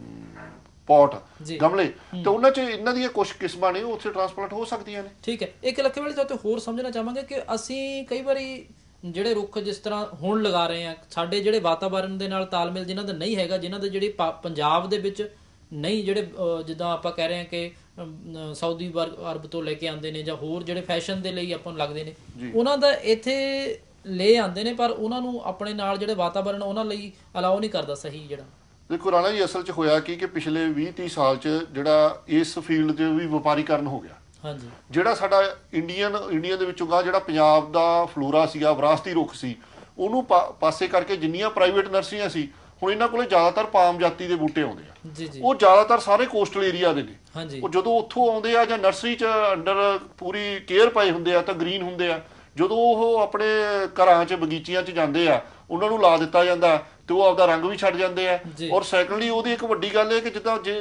ਪੌਟ ਗਮਲੇ, ਤੇ ਉਹਨਾਂ 'ਚ ਇਹਨਾਂ ਦੀਆਂ ਕੁਝ ਕਿਸਮਾਂ ਨੇ ਉੱਥੇ ਟਰਾਂਸਪਲਾਂਟ ਹੋ ਸਕਦੀਆਂ ਨੇ। ਠੀਕ ਹੈ। ਇੱਕ ਲੱਖੇ ਵਾਲੀ ਤਾਂ ਹੋਰ ਸਮਝਣਾ ਚਾਹਾਂਗੇ ਕਿ ਅਸੀਂ ਕਈ ਵਾਰੀ ਜਿਹੜੇ ਰੁੱਖ ਜਿਸ ਤਰ੍ਹਾਂ ਹੁਣ ਲਗਾ ਰਹੇ ਆ, ਸਾਡੇ ਜਿਹੜੇ ਵਾਤਾਵਰਨ ਦੇ ਨਾਲ ਤਾਲਮੇਲ ਜਿਨ੍ਹਾਂ ਦਾ ਨਹੀਂ ਹੈਗਾ, ਜਿਨ੍ਹਾਂ ਦੇ ਜਿਹੜੀ ਪੰਜਾਬ ਦੇ ਵਿੱਚ ਨਹੀਂ, ਜਿਹੜੇ ਜਿੱਦਾਂ ਆਪਾਂ ਕਹਿ ਰਹੇ ਹਾਂ ਕਿ ਸਾਊਦੀ ਅਰਬ ਤੋਂ ਲੈ ਕੇ ਆਉਂਦੇ ਨੇ ਜਾਂ ਹੋਰ ਜਿਹੜੇ ਫੈਸ਼ਨ ਦੇ ਲਈ ਆਪਾਂ ਨੂੰ ਲੱਗਦੇ ਨੇ, ਉਹਨਾਂ ਦਾ ਇੱਥੇ ਲੈ ਆਉਂਦੇ ਨੇ, ਪਰ ਉਹਨਾਂ ਨੂੰ ਆਪਣੇ ਨਾਲ ਜਿਹੜੇ ਵਾਤਾਵਰਨ ਉਹਨਾਂ ਲਈ ਅਲਾਓ ਨਹੀਂ ਕਰਦਾ ਸਹੀ ਜਿਹੜਾ। ਦੇਖੋ ਰਾਣਾ ਜੀ, ਅਸਲ 'ਚ ਹੋਇਆ ਕੀ ਕਿ ਪਿਛਲੇ ਵੀਹ ਤੀਹ ਸਾਲ 'ਚ ਜਿਹੜਾ ਇਸ ਫੀਲਡ 'ਚ ਵੀ ਵਪਾਰੀਕਰਨ ਹੋ ਗਿਆ। ਹਾਂਜੀ। ਜਿਹੜਾ ਸਾਡਾ ਇੰਡੀਅਨ ਇੰਡੀਆ ਦੇ ਵਿੱਚੋਂ ਗਾ ਜਿਹੜਾ ਪੰਜਾਬ ਦਾ ਫਲੋਰਾ ਸੀਗਾ, ਵਿਰਾਸਤੀ ਰੁੱਖ ਸੀ, ਉਹਨੂੰ ਪਾਸੇ ਕਰਕੇ ਜਿੰਨੀਆਂ ਪ੍ਰਾਈਵੇਟ ਨਰਸਰੀਆਂ ਸੀ, ਹੁਣ ਇਹਨਾਂ ਕੋਲੇ ਜ਼ਿਆਦਾਤਰ ਪਾਮ ਜਾਤੀ ਦੇ ਬੂਟੇ ਆਉਂਦੇ ਆ। ਜੀ ਜੀ। ਉਹ ਜ਼ਿਆਦਾਤਰ ਸਾਰੇ ਕੋਸਟਲ ਏਰੀਆ ਦੇ ਨੇ। ਹਾਂਜੀ। ਉਹ ਜਦੋਂ ਉੱਥੋਂ ਆਉਂਦੇ ਆ ਜਾਂ ਨਰਸਰੀ 'ਚ ਅੰਡਰ ਪੂਰੀ ਕੇਅਰ ਪਏ ਹੁੰਦੇ ਆ ਤਾਂ ਗ੍ਰੀਨ ਹੁੰਦੇ ਆ, ਜਦੋਂ ਉਹ ਆਪਣੇ ਘਰਾਂ 'ਚ ਬਗੀਚੀਆਂ 'ਚ ਜਾਂਦੇ ਆ, ਉਹਨਾਂ ਨੂੰ ਲਾ ਦਿੱਤਾ ਜਾਂਦਾ ਤੇ ਉਹ ਆਪਦਾ ਰੰਗ ਵੀ ਛੱਡ ਜਾਂਦੇ ਆ। ਔਰ ਸੈਕੰਡਲੀ ਉਹਦੀ ਇੱਕ ਵੱਡੀ ਗੱਲ ਇਹ ਕਿ ਜਿੱਦਾਂ ਜੇ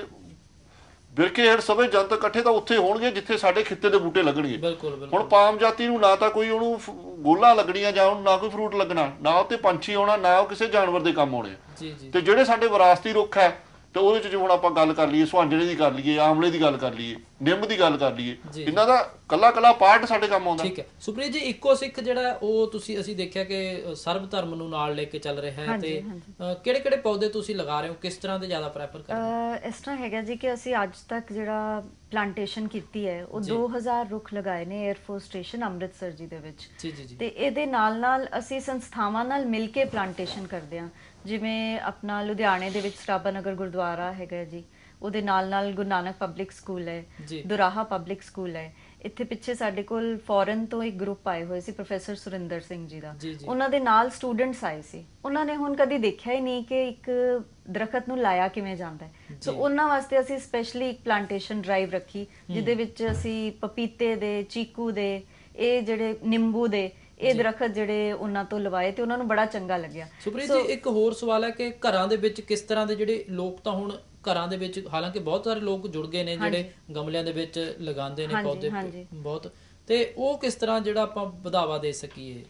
ਬਿਰਕੇ ਹੇਠ ਸਭੇ ਜਨਤਕ ਇਕੱਠੇ ਤਾਂ ਉੱਥੇ ਹੋਣਗੇ ਜਿੱਥੇ ਸਾਡੇ ਖਿੱਤੇ ਦੇ ਬੂਟੇ ਲੱਗਣਗੇ। ਹੁਣ ਪਾਮ ਜਾਤੀ ਨੂੰ ਨਾ ਤਾਂ ਕੋਈ ਉਹਨੂੰ ਗੋਲਾਂ ਲੱਗਣੀਆਂ ਜਾਂ ਉਹਨੂੰ ਨਾ ਕੋਈ ਫਰੂਟ ਲੱਗਣਾ, ਨਾ ਉੱਤੇ ਪੰਛੀ ਆਉਣਾ, ਨਾ ਉਹ ਕਿਸੇ ਜਾਨਵਰ ਦੇ ਕੰਮ ਆਉਣੇ। ਤੇ ਜਿਹੜੇ ਸਾਡੇ ਵਿਰਾਸਤੀ ਰੁੱਖ ਹੈ ਤੇ ਉਹਦੇ 'ਚ ਜੇ ਹੁਣ ਆਪਾਂ ਗੱਲ ਕਰ ਲਈਏ, ਸੁਹਾਂਜਣੇ ਦੀ ਕਰ ਲਈਏ, ਆਮਲੇ ਦੀ ਗੱਲ ਕਰ ਲਈਏ, ਨਿੰਮ ਦੀ ਗੱਲ ਕਰ ਲਈਏ, ਇਹਨਾਂ ਦਾ ਕੱਲਾ ਕੱਲਾ ਪਾਰਟ ਸਾਡੇ ਕੰਮ ਆਉਂਦਾ। ਠੀਕ ਹੈ ਸੁਪ੍ਰੀਤ ਜੀ, ਇੱਕੋ ਸਿੱਖ ਜਿਹੜਾ ਉਹ ਤੁਸੀਂ ਅਸੀਂ ਦੇਖਿਆ ਕਿ ਸਰਬ ਧਰਮ ਨੂੰ ਨਾਲ ਲੈ ਕੇ ਚੱਲ ਰਿਹਾ ਹੈ, ਤੇ ਕਿਹੜੇ ਕਿਹੜੇ ਪੌਦੇ ਤੁਸੀਂ ਲਗਾ ਰਹੇ ਹੋ, ਕਿਸ ਤਰ੍ਹਾਂ ਦੇ ਜ਼ਿਆਦਾ ਪ੍ਰੈਫਰ ਕਰਦੇ ਹੋ? ਇਸ ਤਰ੍ਹਾਂ ਹੈਗਾ ਜੀ ਕਿ ਅਸੀਂ ਅੱਜ ਤੱਕ ਜਿਹੜਾ ਪਲਾਂਟੇਸ਼ਨ ਕੀਤੀ ਹੈ ਉਹ ਦੋ ਹਜ਼ਾਰ ਰੁੱਖ ਲਗਾਏ ਨੇ 에ਅਰਫੋਰਸ ਸਟੇਸ਼ਨ ਅੰਮ੍ਰਿਤਸਰ ਜੀ ਦੇ ਵਿੱਚ। ਜੀ ਜੀ ਜੀ। ਤੇ ਇਹਦੇ ਨਾਲ ਨਾਲ ਅਸੀਂ ਸੰਸਥਾਵਾਂ ਨਾਲ ਮਿਲ ਕੇ ਪਲਾਂਟੇਸ਼ਨ ਕਰਦੇ ਹਾਂ, ਜਿਵੇਂ ਆਪਣਾ ਲੁਧਿਆਣੇ ਦੇ ਵਿੱਚ ਸਰਾਭਾ ਨਗਰ ਗੁਰਦੁਆਰਾ ਹੈਗਾ ਜੀ, ਉਹਦੇ ਨਾਲ ਨਾਲ ਗੁਰੂ ਨਾਨਕ ਪਬਲਿਕ ਸਕੂਲ ਹੈ, ਦੁਰਾਹਾ ਪਬਲਿਕ ਸਕੂਲ ਹੈ। ਇੱਥੇ ਪਿੱਛੇ ਸਾਡੇ ਕੋਲ ਫੋਰਨ ਤੋਂ ਇੱਕ ਗਰੁੱਪ ਆਏ ਹੋਏ ਸੀ ਪ੍ਰੋਫੈਸਰ ਸੁਰਿੰਦਰ ਸਿੰਘ ਜੀ ਦਾ, ਉਹਨਾਂ ਦੇ ਨਾਲ ਸਟੂਡੈਂਟਸ ਆਏ ਸੀ। ਉਹਨਾਂ ਨੇ ਹੁਣ ਕਦੀ ਦੇਖਿਆ ਹੀ ਨਹੀਂ ਕਿ ਇੱਕ ਦਰਖਤ ਨੂੰ ਲਾਇਆ ਕਿਵੇਂ ਜਾਂਦਾ ਹੈ, ਸੋ ਉਹਨਾਂ ਵਾਸਤੇ ਅਸੀਂ ਸਪੈਸ਼ਲੀ ਇੱਕ ਪਲਾਂਟੇਸ਼ਨ ਡਰਾਈਵ ਰੱਖੀ, ਜਿਹਦੇ ਵਿੱਚ ਅਸੀਂ ਪਪੀਤੇ ਦੇ, ਚੀਕੂ ਦੇ, ਇਹ ਜਿਹੜੇ ਨਿੰਬੂ ਦੇ ਇਹ ਦਰਖਤ ਜਿਹੜੇ ਉਹਨਾਂ ਤੋਂ ਲਵਾਏ ਤੇ ਉਹਨਾਂ ਨੂੰ ਬੜਾ ਚੰਗਾ ਲੱਗਿਆ। ਸੁਪ੍ਰੀਤ ਜੀ, ਇੱਕ ਹੋਰ ਸਵਾਲ ਹੈ ਕਿ ਘਰਾਂ ਦੇ ਵਿੱਚ ਕਿਸ ਤਰ੍ਹਾਂ ਦੇ ਜਿਹੜੇ ਲੋਕ ਤਾਂ ਹੁਣ ਘਰਾਂ ਦੇ ਵਿੱਚ ਹਾਲਾਂਕਿ ਬਹੁਤ ਸਾਰੇ ਲੋਕ ਜੁੜ ਗਏ ਨੇ ਜਿਹੜੇ ਗਮਲਿਆਂ ਦੇ ਵਿੱਚ ਲਗਾਉਂਦੇ ਨੇ ਪੌਦੇ ਬਹੁਤ, ਤੇ ਉਹ ਕਿਸ ਤਰ੍ਹਾਂ ਜਿਹੜਾ ਆਪਾਂ ਵਧਾਵਾ ਦੇ ਸਕੀਏ?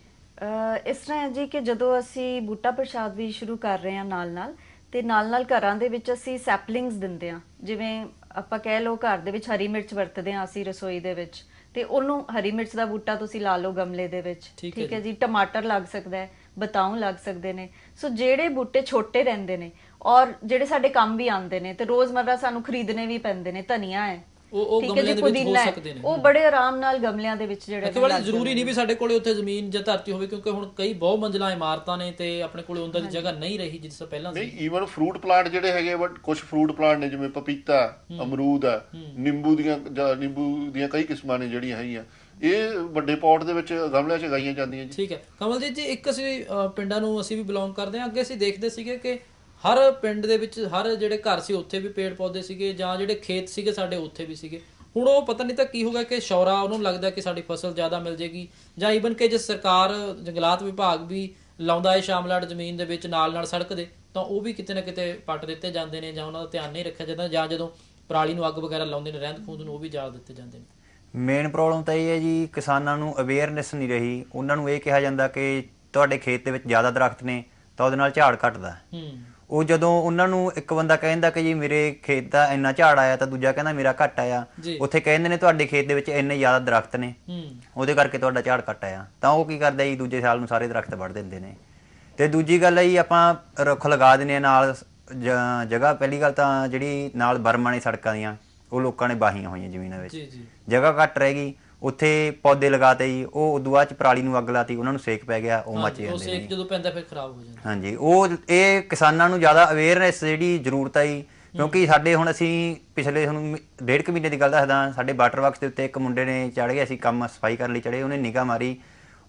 ਇਸ ਤਰ੍ਹਾਂ ਹੈ ਜੀ ਕਿ ਜਦੋਂ ਅਸੀਂ ਬੂਟਾ ਪ੍ਰਸ਼ਾਦ ਵੀ ਸ਼ੁਰੂ ਕਰ ਰਹੇ ਹਾਂ ਨਾਲ ਨਾਲ, ਤੇ ਨਾਲ ਨਾਲ ਘਰਾਂ ਦੇ ਵਿੱਚ ਅਸੀਂ ਸੈਪਲਿੰਗਸ ਦਿੰਦੇ ਹਾਂ। ਜਿਵੇਂ ਆਪਾਂ ਕਹਿ ਲਓ ਘਰ ਦੇ ਵਿੱਚ ਹਰੀ ਮਿਰਚ ਵਰਤਦੇ ਹਾਂ ਅਸੀਂ ਰਸੋਈ ਦੇ ਵਿੱਚ, ਤੇ ਉਹਨੂੰ ਹਰੀ ਮਿਰਚ ਦਾ ਬੂਟਾ ਤੁਸੀਂ ਲਾ ਲਓ ਗਮਲੇ ਦੇ ਵਿੱਚ, ਠੀਕ ਹੈ ਜੀ। ਟਮਾਟਰ ਲੱਗ ਸਕਦਾ ਹੈ, ਬਤਾਊ ਲੱਗ ਸਕਦੇ ਨੇ। ਸੋ ਜਿਹੜੇ ਬੂਟੇ ਛੋਟੇ ਰਹਿੰਦੇ ਨੇ ਔਰ ਜਿਹੜੇ ਸਾਡੇ ਕੰਮ ਵੀ ਆਉਂਦੇ ਨੇ ਤੇ ਰੋਜ਼ਮਰਰਾ ਸਾਨੂੰ ਖਰੀਦਣੇ ਵੀ ਪੈਂਦੇ ਨੇ, ਧਨੀਆ ਹੈ, ਉਹ ਗਮਲਿਆਂ ਦੇ ਵਿੱਚ ਹੋ ਸਕਦੇ ਨੇ, ਉਹ ਬੜੇ ਆਰਾਮ ਨਾਲ ਗਮਲਿਆਂ ਦੇ ਵਿੱਚ ਜਿਹੜੇ ਕਿਉਂਕਿ ਜ਼ਰੂਰੀ ਨਹੀਂ ਵੀ ਸਾਡੇ ਕੋਲੇ ਉੱਥੇ ਜ਼ਮੀਨ ਜਾਂ ਧਰਤੀ ਹੋਵੇ, ਕਿਉਂਕਿ ਹੁਣ ਕਈ ਬਹੁ ਮੰਜ਼ਿਲਾ ਇਮਾਰਤਾਂ ਨੇ ਤੇ ਆਪਣੇ ਕੋਲੇ ਉਹਨਾਂ ਦੀ ਜਗ੍ਹਾ ਨਹੀਂ ਰਹੀ ਜਿਸ ਤੋਂ ਪਹਿਲਾਂ ਸੀ। ਨਹੀਂ, ਈਵਨ ਫਰੂਟ ਪਲਾਂਟ ਜਿਹੜੇ ਹੈਗੇ, ਬਟ ਕੁਝ ਫਰੂਟ ਪਲਾਂਟ ਨੇ ਜਿਵੇਂ ਪਪੀਤਾ, ਅਮਰੂਦ ਹੈ, ਨਿੰਬੂ ਦੀਆਂ ਜਾਂ ਨਿੰਬੂ ਦੀਆਂ ਕਈ ਕਿਸਮਾਂ ਨੇ ਜਿਹੜੀਆਂ ਹੈਗੀਆਂ, ਇਹ ਵੱਡੇ ਪੌਟ ਦੇ ਵਿੱਚ ਗਮਲਿਆਂ 'ਚ ਉਗਾਈਆਂ ਜਾਂਦੀਆਂ ਜੀ। ਠੀਕ ਹੈ ਕਮਲਜੀਤ ਜੀ, ਇੱਕ ਅਸੀਂ ਪਿੰਡਾਂ ਨੂੰ ਅਸੀਂ ਵੀ ਬਿਲੋਂਗ ਕਰਦੇ ਹਾਂ, ਅੱਗੇ ਅਸੀਂ ਦੇਖਦੇ ਸੀਗੇ ਕਿ ਹਰ ਪਿੰਡ ਦੇ ਵਿੱਚ ਹਰ ਜਿਹੜੇ ਘਰ ਸੀ ਉੱਥੇ ਵੀ ਪੇੜ ਪੌਦੇ ਸੀਗੇ, ਜਾਂ ਜਿਹੜੇ ਖੇਤ ਸੀਗੇ ਸਾਡੇ ਉੱਥੇ ਵੀ ਸੀਗੇ। ਹੁਣ ਉਹ ਪਤਾ ਨਹੀਂ ਤਾਂ ਕੀ ਹੋ ਗਿਆ ਕਿ ਸ਼ੌਰਾ ਉਹਨੂੰ ਲੱਗਦਾ ਕਿ ਸਾਡੀ ਫਸਲ ਜ਼ਿਆਦਾ ਮਿਲ ਜੇਗੀ, ਜਾਂ ਈਵਨ ਕਿ ਜੇ ਸਰਕਾਰ ਜੰਗਲਾਤ ਵਿਭਾਗ ਵੀ ਲਾਉਂਦਾ ਹੈ ਸ਼ਾਮਲਾਟ ਜ਼ਮੀਨ ਦੇ ਵਿੱਚ ਨਾਲ ਨਾਲ ਸੜਕ ਦੇ, ਤਾਂ ਉਹ ਵੀ ਕਿਤੇ ਨਾ ਕਿਤੇ ਪੱਟ ਦਿੱਤੇ ਜਾਂਦੇ ਨੇ, ਜਾਂ ਉਹਨਾਂ ਦਾ ਧਿਆਨ ਨਹੀਂ ਰੱਖਿਆ ਜਾਂਦਾ, ਜਾਂ ਜਦੋਂ ਪਰਾਲੀ ਨੂੰ ਅੱਗ ਵਗੈਰਾ ਲਾਉਂਦੇ ਨੇ ਰਹਿੰਦ ਖੂੰਦ ਨੂੰ ਉਹ ਵੀ ਜਾਲ ਦਿੱਤੇ ਜਾਂਦੇ ਨੇ। ਮੇਨ ਪ੍ਰੋਬਲਮ ਤਾਂ ਇਹ ਹੈ ਜੀ, ਕਿਸਾਨਾਂ ਨੂੰ ਅਵੇਅਰਨੈਸ ਨਹੀਂ ਰਹੀ। ਉਹਨਾਂ ਨੂੰ ਇਹ ਕਿਹਾ ਜਾਂਦਾ ਕਿ ਤੁਹਾਡੇ ਖੇਤ ਦੇ ਵਿੱਚ ਜ਼ਿਆਦਾ ਦਰਖਤ ਨੇ ਤਾਂ ਉਹਦੇ ਨਾਲ ਝਾੜ ਘਟਦਾ। ਉਹ ਜਦੋਂ ਉਹਨਾਂ ਨੂੰ ਇੱਕ ਬੰਦਾ ਕਹਿੰਦਾ ਕਿ ਜੀ ਮੇਰੇ ਖੇਤ ਦਾ ਇੰਨਾ ਝਾੜ ਆਇਆ ਤਾਂ ਦੂਜਾ ਕਹਿੰਦਾ ਮੇਰਾ ਘੱਟ ਆਇਆ, ਉੱਥੇ ਕਹਿੰਦੇ ਨੇ ਤੁਹਾਡੇ ਖੇਤ ਦੇ ਵਿੱਚ ਇੰਨੇ ਜ਼ਿਆਦਾ ਦਰਖਤ ਨੇ ਉਹਦੇ ਕਰਕੇ ਤੁਹਾਡਾ ਝਾੜ ਘੱਟ ਆਇਆ, ਤਾਂ ਉਹ ਕੀ ਕਰਦਾ ਜੀ ਦੂਜੇ ਸਾਲ ਨੂੰ ਸਾਰੇ ਦਰਖਤ ਵੱਢ ਦਿੰਦੇ ਨੇ। ਤੇ ਦੂਜੀ ਗੱਲ ਹੈ ਜੀ, ਆਪਾਂ ਰੁੱਖ ਲਗਾ ਦਿੰਦੇ ਹਾਂ ਨਾਲ ਜਗ੍ਹਾ। ਪਹਿਲੀ ਗੱਲ ਤਾਂ ਜਿਹੜੀ ਨਾਲ ਬਰਮਾਂ ਨੇ ਸੜਕਾਂ ਦੀਆਂ, ਉਹ ਲੋਕਾਂ ਨੇ ਵਾਹੀਆਂ ਹੋਈਆਂ ਜ਼ਮੀਨਾਂ ਵਿੱਚ, ਜਗ੍ਹਾ ਘੱਟ ਰਹਿ ਗਈ, ਉੱਥੇ ਪੌਦੇ ਲਗਾਤੇ ਜੀ, ਉਹ ਉਦੋਂ ਬਾਅਦ ਚ ਪਰਾਲੀ ਨੂੰ ਅੱਗ ਲਾਤੀ, ਉਹਨਾਂ ਨੂੰ ਸੇਕ ਪੈ ਗਿਆ, ਉਹ ਮੱਚ ਜਾਂਦੇ ਨੇ ਜਦੋਂ ਪੈਂਦਾ ਫਿਰ ਖਰਾਬ ਹੋ ਜਾਂਦਾ। ਹਾਂਜੀ, ਉਹ ਇਹ ਕਿਸਾਨਾਂ ਨੂੰ ਜ਼ਿਆਦਾ ਅਵੇਅਰਨੈਸ ਜਿਹੜੀ ਜ਼ਰੂਰਤ ਹੈ ਜੀ, ਕਿਉਂਕਿ ਸਾਡੇ ਹੁਣ ਅਸੀਂ ਪਿਛਲੇ ਹੁਣ ਡੇਢ ਕੁ ਮਹੀਨੇ ਦੀ ਗੱਲ ਦੱਸਦਾ, ਸਾਡੇ ਵਾਟਰ ਵਰਕਸ ਦੇ ਉੱਤੇ ਇੱਕ ਮੁੰਡੇ ਨੇ ਚੜ੍ਹ ਗਿਆ ਸੀ ਕੰਮ, ਸਫਾਈ ਕਰਨ ਲਈ ਚੜ੍ਹੇ, ਉਹਨੇ ਨਿਗਾਹ ਮਾਰੀ,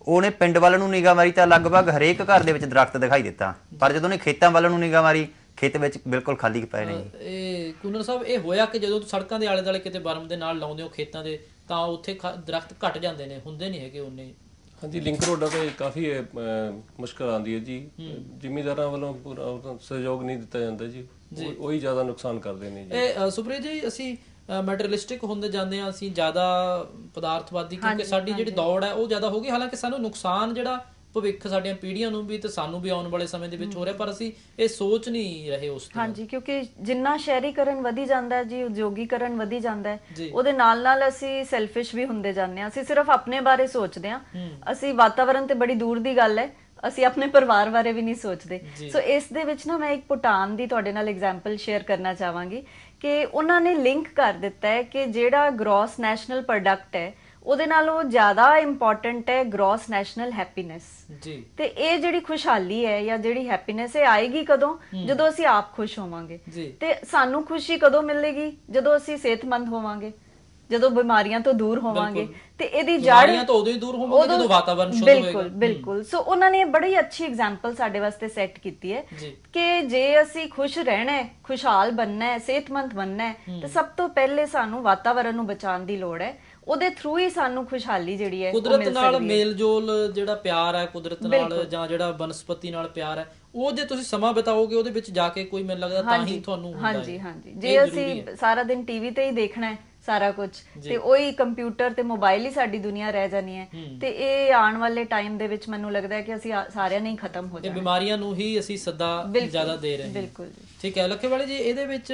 ਉਹਨੇ ਪਿੰਡ ਵੱਲ ਨੂੰ ਨਿਗਾਹ ਮਾਰੀ ਤਾਂ ਲਗਭਗ ਹਰੇਕ ਘਰ ਦੇ ਵਿੱਚ ਦਰਖਤ ਦਿਖਾਈ ਦਿੱਤਾ, ਪਰ ਜਦੋਂ ਉਹਨੇ ਖੇਤਾਂ ਵੱਲ ਨੂੰ ਨਿਗਾਹ ਮਾਰੀ ਖੇਤ ਵਿੱਚ ਬਿਲਕੁਲ ਖਾਲੀ ਪਏ ਨੇ ਜੀ। ਇਹ ਕੂਨਰ ਸਾਹਿਬ ਇਹ ਹੋਇਆ ਕਿ ਜਦੋਂ ਸੜਕਾਂ ਦੇ ਆਲੇ ਦੁਆਲੇ ਕਿਤੇ ਬਰਮ ਦੇ ਨਾਲ ਲਾਉਂਦੇ ਹੋ ਖੇਤਾਂ ਦੇ ਤਾਂ ਉੱਥੇ ਦਰਖਤ ਘਟ ਜਾਂਦੇ ਨੇ, ਹੁੰਦੇ ਨਹੀਂ ਹੈਗੇ ਉਹਨੇ। ਹਾਂਜੀ, ਲਿੰਕ ਰੋਡਾਂ ਤੇ ਕਾਫੀ ਮੁਸ਼ਕਲ ਆਉਂਦੀ ਹੈ ਜੀ, ਜ਼ਿਮੀਂਦਾਰਾਂ ਵੱਲੋਂ ਪੂਰਾ ਸਹਿਯੋਗ ਨਹੀਂ ਦਿੱਤਾ ਜਾਂਦਾ ਜੀ, ਉਹੀ ਜ਼ਿਆਦਾ ਨੁਕਸਾਨ ਕਰਦੇ ਨੇ ਜੀ। ਇਹ ਸੁਪ੍ਰੀਤ ਜੀ ਅਸੀਂ ਮੈਟਰੀਅਲਿਸਟਿਕ ਹੁੰਦੇ ਜਾਂਦੇ ਹਾਂ, ਅਸੀਂ ਜ਼ਿਆਦਾ ਪਦਾਰਥਵਾਦੀ, ਕਿਉਂਕਿ ਸਾਡੀ ਜਿਹੜੀ ਦੌੜ ਹੈ ਉਹ ਜ਼ਿਆਦਾ ਹੋ ਗਈ, ਹਾਲਾਂਕਿ ਸਾਨੂੰ ਨੁਕਸਾਨ ਜਿਹੜਾ ਭਵਿੱਖ ਸਾਡੀਆਂ ਪੀੜ੍ਹੀਆਂ ਨੂੰ ਵੀ ਤੇ ਸਾਨੂੰ ਵੀ ਆਉਣ ਵਾਲੇ ਸਮੇਂ ਦੇ ਵਿੱਚ ਹੋ ਰਿਹਾ, ਪਰ ਅਸੀਂ ਇਹ ਸੋਚ ਨਹੀਂ ਰਹੇ ਉਸ ਤਰ੍ਹਾਂ। ਹਾਂਜੀ, ਕਿਉਂਕਿ ਜਿੰਨਾ ਸ਼ਹਿਰੀਕਰਨ ਵਧੀ ਜਾਂਦਾ ਹੈ ਜੀ, ਉਦਯੋਗੀਕਰਨ ਵਧੀ ਜਾਂਦਾ ਹੈ, ਉਹਦੇ ਨਾਲ ਨਾਲ ਅਸੀਂ ਸੈਲਫਿਸ਼ ਵੀ ਹੁੰਦੇ ਜਾਂਦੇ ਹਾਂ, ਅਸੀਂ ਸਿਰਫ ਆਪਣੇ ਬਾਰੇ ਸੋਚਦੇ ਹਾਂ, ਅਸੀਂ ਵਾਤਾਵਰਣ ਤੇ ਬੜੀ ਦੂਰ ਦੀ ਗੱਲ ਹੈ, ਅਸੀਂ ਆਪਣੇ ਪਰਿਵਾਰ ਬਾਰੇ ਵੀ ਨਹੀਂ ਸੋਚਦੇ। ਸੋ ਇਸ ਦੇ ਵਿੱਚ ਨਾ ਮੈਂ ਇੱਕ ਭੂਟਾਨ ਦੀ ਤੁਹਾਡੇ ਨਾਲ ਐਗਜ਼ਾਮਪਲ ਸ਼ੇਅਰ ਕਰਨਾ ਚਾਹਾਂਗੀ ਕਿ ਉਹਨਾਂ ਨੇ ਲਿੰਕ ਕਰ ਦਿੱਤਾ ਹੈ ਕਿ ਜਿਹੜਾ ਗ੍ਰੋਸ ਨੈਸ਼ਨਲ ਪ੍ਰੋਡਕਟ ਹੈ ਉਹਦੇ ਨਾਲੋਂ ਜ਼ਿਆਦਾ ਇੰਪੋਰਟੈਂਟ ਹੈ ਗ੍ਰੋਸ ਨੈਸ਼ਨਲ ਹੈਪੀਨੈਸ ਜੀ। ਤੇ ਇਹ ਜਿਹੜੀ ਖੁਸ਼ਹਾਲੀ ਹੈ ਜਾਂ ਜਿਹੜੀ ਹੈਪੀਨੈਸ ਹੈ ਆਏਗੀ ਕਦੋਂ? ਜਦੋਂ ਅਸੀਂ ਆਪ ਖੁਸ਼ ਹੋਵਾਂਗੇ। ਤੇ ਸਾਨੂੰ ਖੁਸ਼ੀ ਕਦੋਂ ਮਿਲੇਗੀ? ਜਦੋਂ ਅਸੀਂ ਸਿਹਤਮੰਦ ਹੋਵਾਂਗੇ, ਜਦੋਂ ਬਿਮਾਰੀਆਂ ਤੋਂ ਦੂਰ ਹੋਵਾਂਗੇ। ਤੇ ਇਹਦੀ ਜੜ ਬਿਮਾਰੀਆਂ ਤੋਂ ਉਦੋਂ ਹੀ ਦੂਰ ਹੋਵਾਂਗੇ ਜਦੋਂ ਵਾਤਾਵਰਣ ਸ਼ੁੱਧ ਹੋਏਗਾ। ਬਿਲਕੁਲ ਬਿਲਕੁਲ। ਸੋ ਉਹਨਾਂ ਨੇ ਬੜੀ ਅੱਛੀ ਐਗਜ਼ਾਮਪਲ ਸਾਡੇ ਵਾਸਤੇ ਸੈੱਟ ਕੀਤੀ ਹੈ ਕਿ ਜੇ ਅਸੀਂ ਖੁਸ਼ ਰਹਿਣਾ ਹੈ, ਖੁਸ਼ਹਾਲ ਬਣਨਾ ਹੈ, ਸਿਹਤਮੰਦ ਬਣਨਾ ਹੈ, ਤੇ ਸਭ ਤੋਂ ਪਹਿਲੇ ਸਾਨੂੰ ਵਾਤਾਵਰਣ ਨੂੰ ਬਚਾਉਣ ਦੀ ਲੋੜ ਹੈ। ਉਹਦੇ ਥਰੂ ਹੀ ਸਾਨੂੰ ਖੁਸ਼ਹਾਲੀ ਜਿਹੜੀ ਹੈ ਕੁਦਰਤ ਨਾਲ ਮੇਲਜੋਲ, ਜਿਹੜਾ ਪਿਆਰ ਹੈ ਕੁਦਰਤ ਨਾਲ ਜਾਂ ਜਿਹੜਾ ਬਨਸਪਤੀ ਨਾਲ ਪਿਆਰ ਹੈ, ਉਹ ਜੇ ਤੁਸੀਂ ਸਮਾਂ ਬਿਤਾਓਗੇ ਉਹਦੇ ਵਿੱਚ ਜਾ ਕੇ, ਕੋਈ ਮੈਨੂੰ ਲੱਗਦਾ ਤਾਂ ਹੀ ਤੁਹਾਨੂੰ ਹੁੰਦਾ ਹੈ। ਹਾਂਜੀ ਹਾਂਜੀ। ਜੇ ਅਸੀਂ ਸਾਰਾ ਦਿਨ ਟੀਵੀ ਤੇ ਹੀ ਦੇਖਣਾ ਹੈ ਸਾਰਾ ਕੁਝ, ਤੇ ਉਹੀ ਕੰਪਿਊਟਰ ਤੇ ਮੋਬਾਈਲ ਹੀ ਸਾਡੀ ਦੁਨੀਆ ਰਹਿ ਜਾਣੀ ਹੈ, ਤੇ ਇਹ ਆਉਣ ਵਾਲੇ ਟਾਈਮ ਦੇ ਵਿੱਚ ਮੈਨੂੰ ਲੱਗਦਾ ਹੈ ਕਿ ਅਸੀਂ ਸਾਰਿਆਂ ਨੇ ਹੀ ਖਤਮ ਹੋ ਜਾਣਾ। ਬਿਮਾਰੀਆਂ ਨੂੰ ਹੀ ਅਸੀਂ ਸੱਦਾ ਜ਼ਿਆਦਾ ਦੇ ਰਹੇ ਹਾਂ। ਬਿਲਕੁਲ ਠੀਕ ਹੈ ਲੱਖੇਵਾਲੇ ਜੀ। ਇਹਦੇ ਵਿੱਚ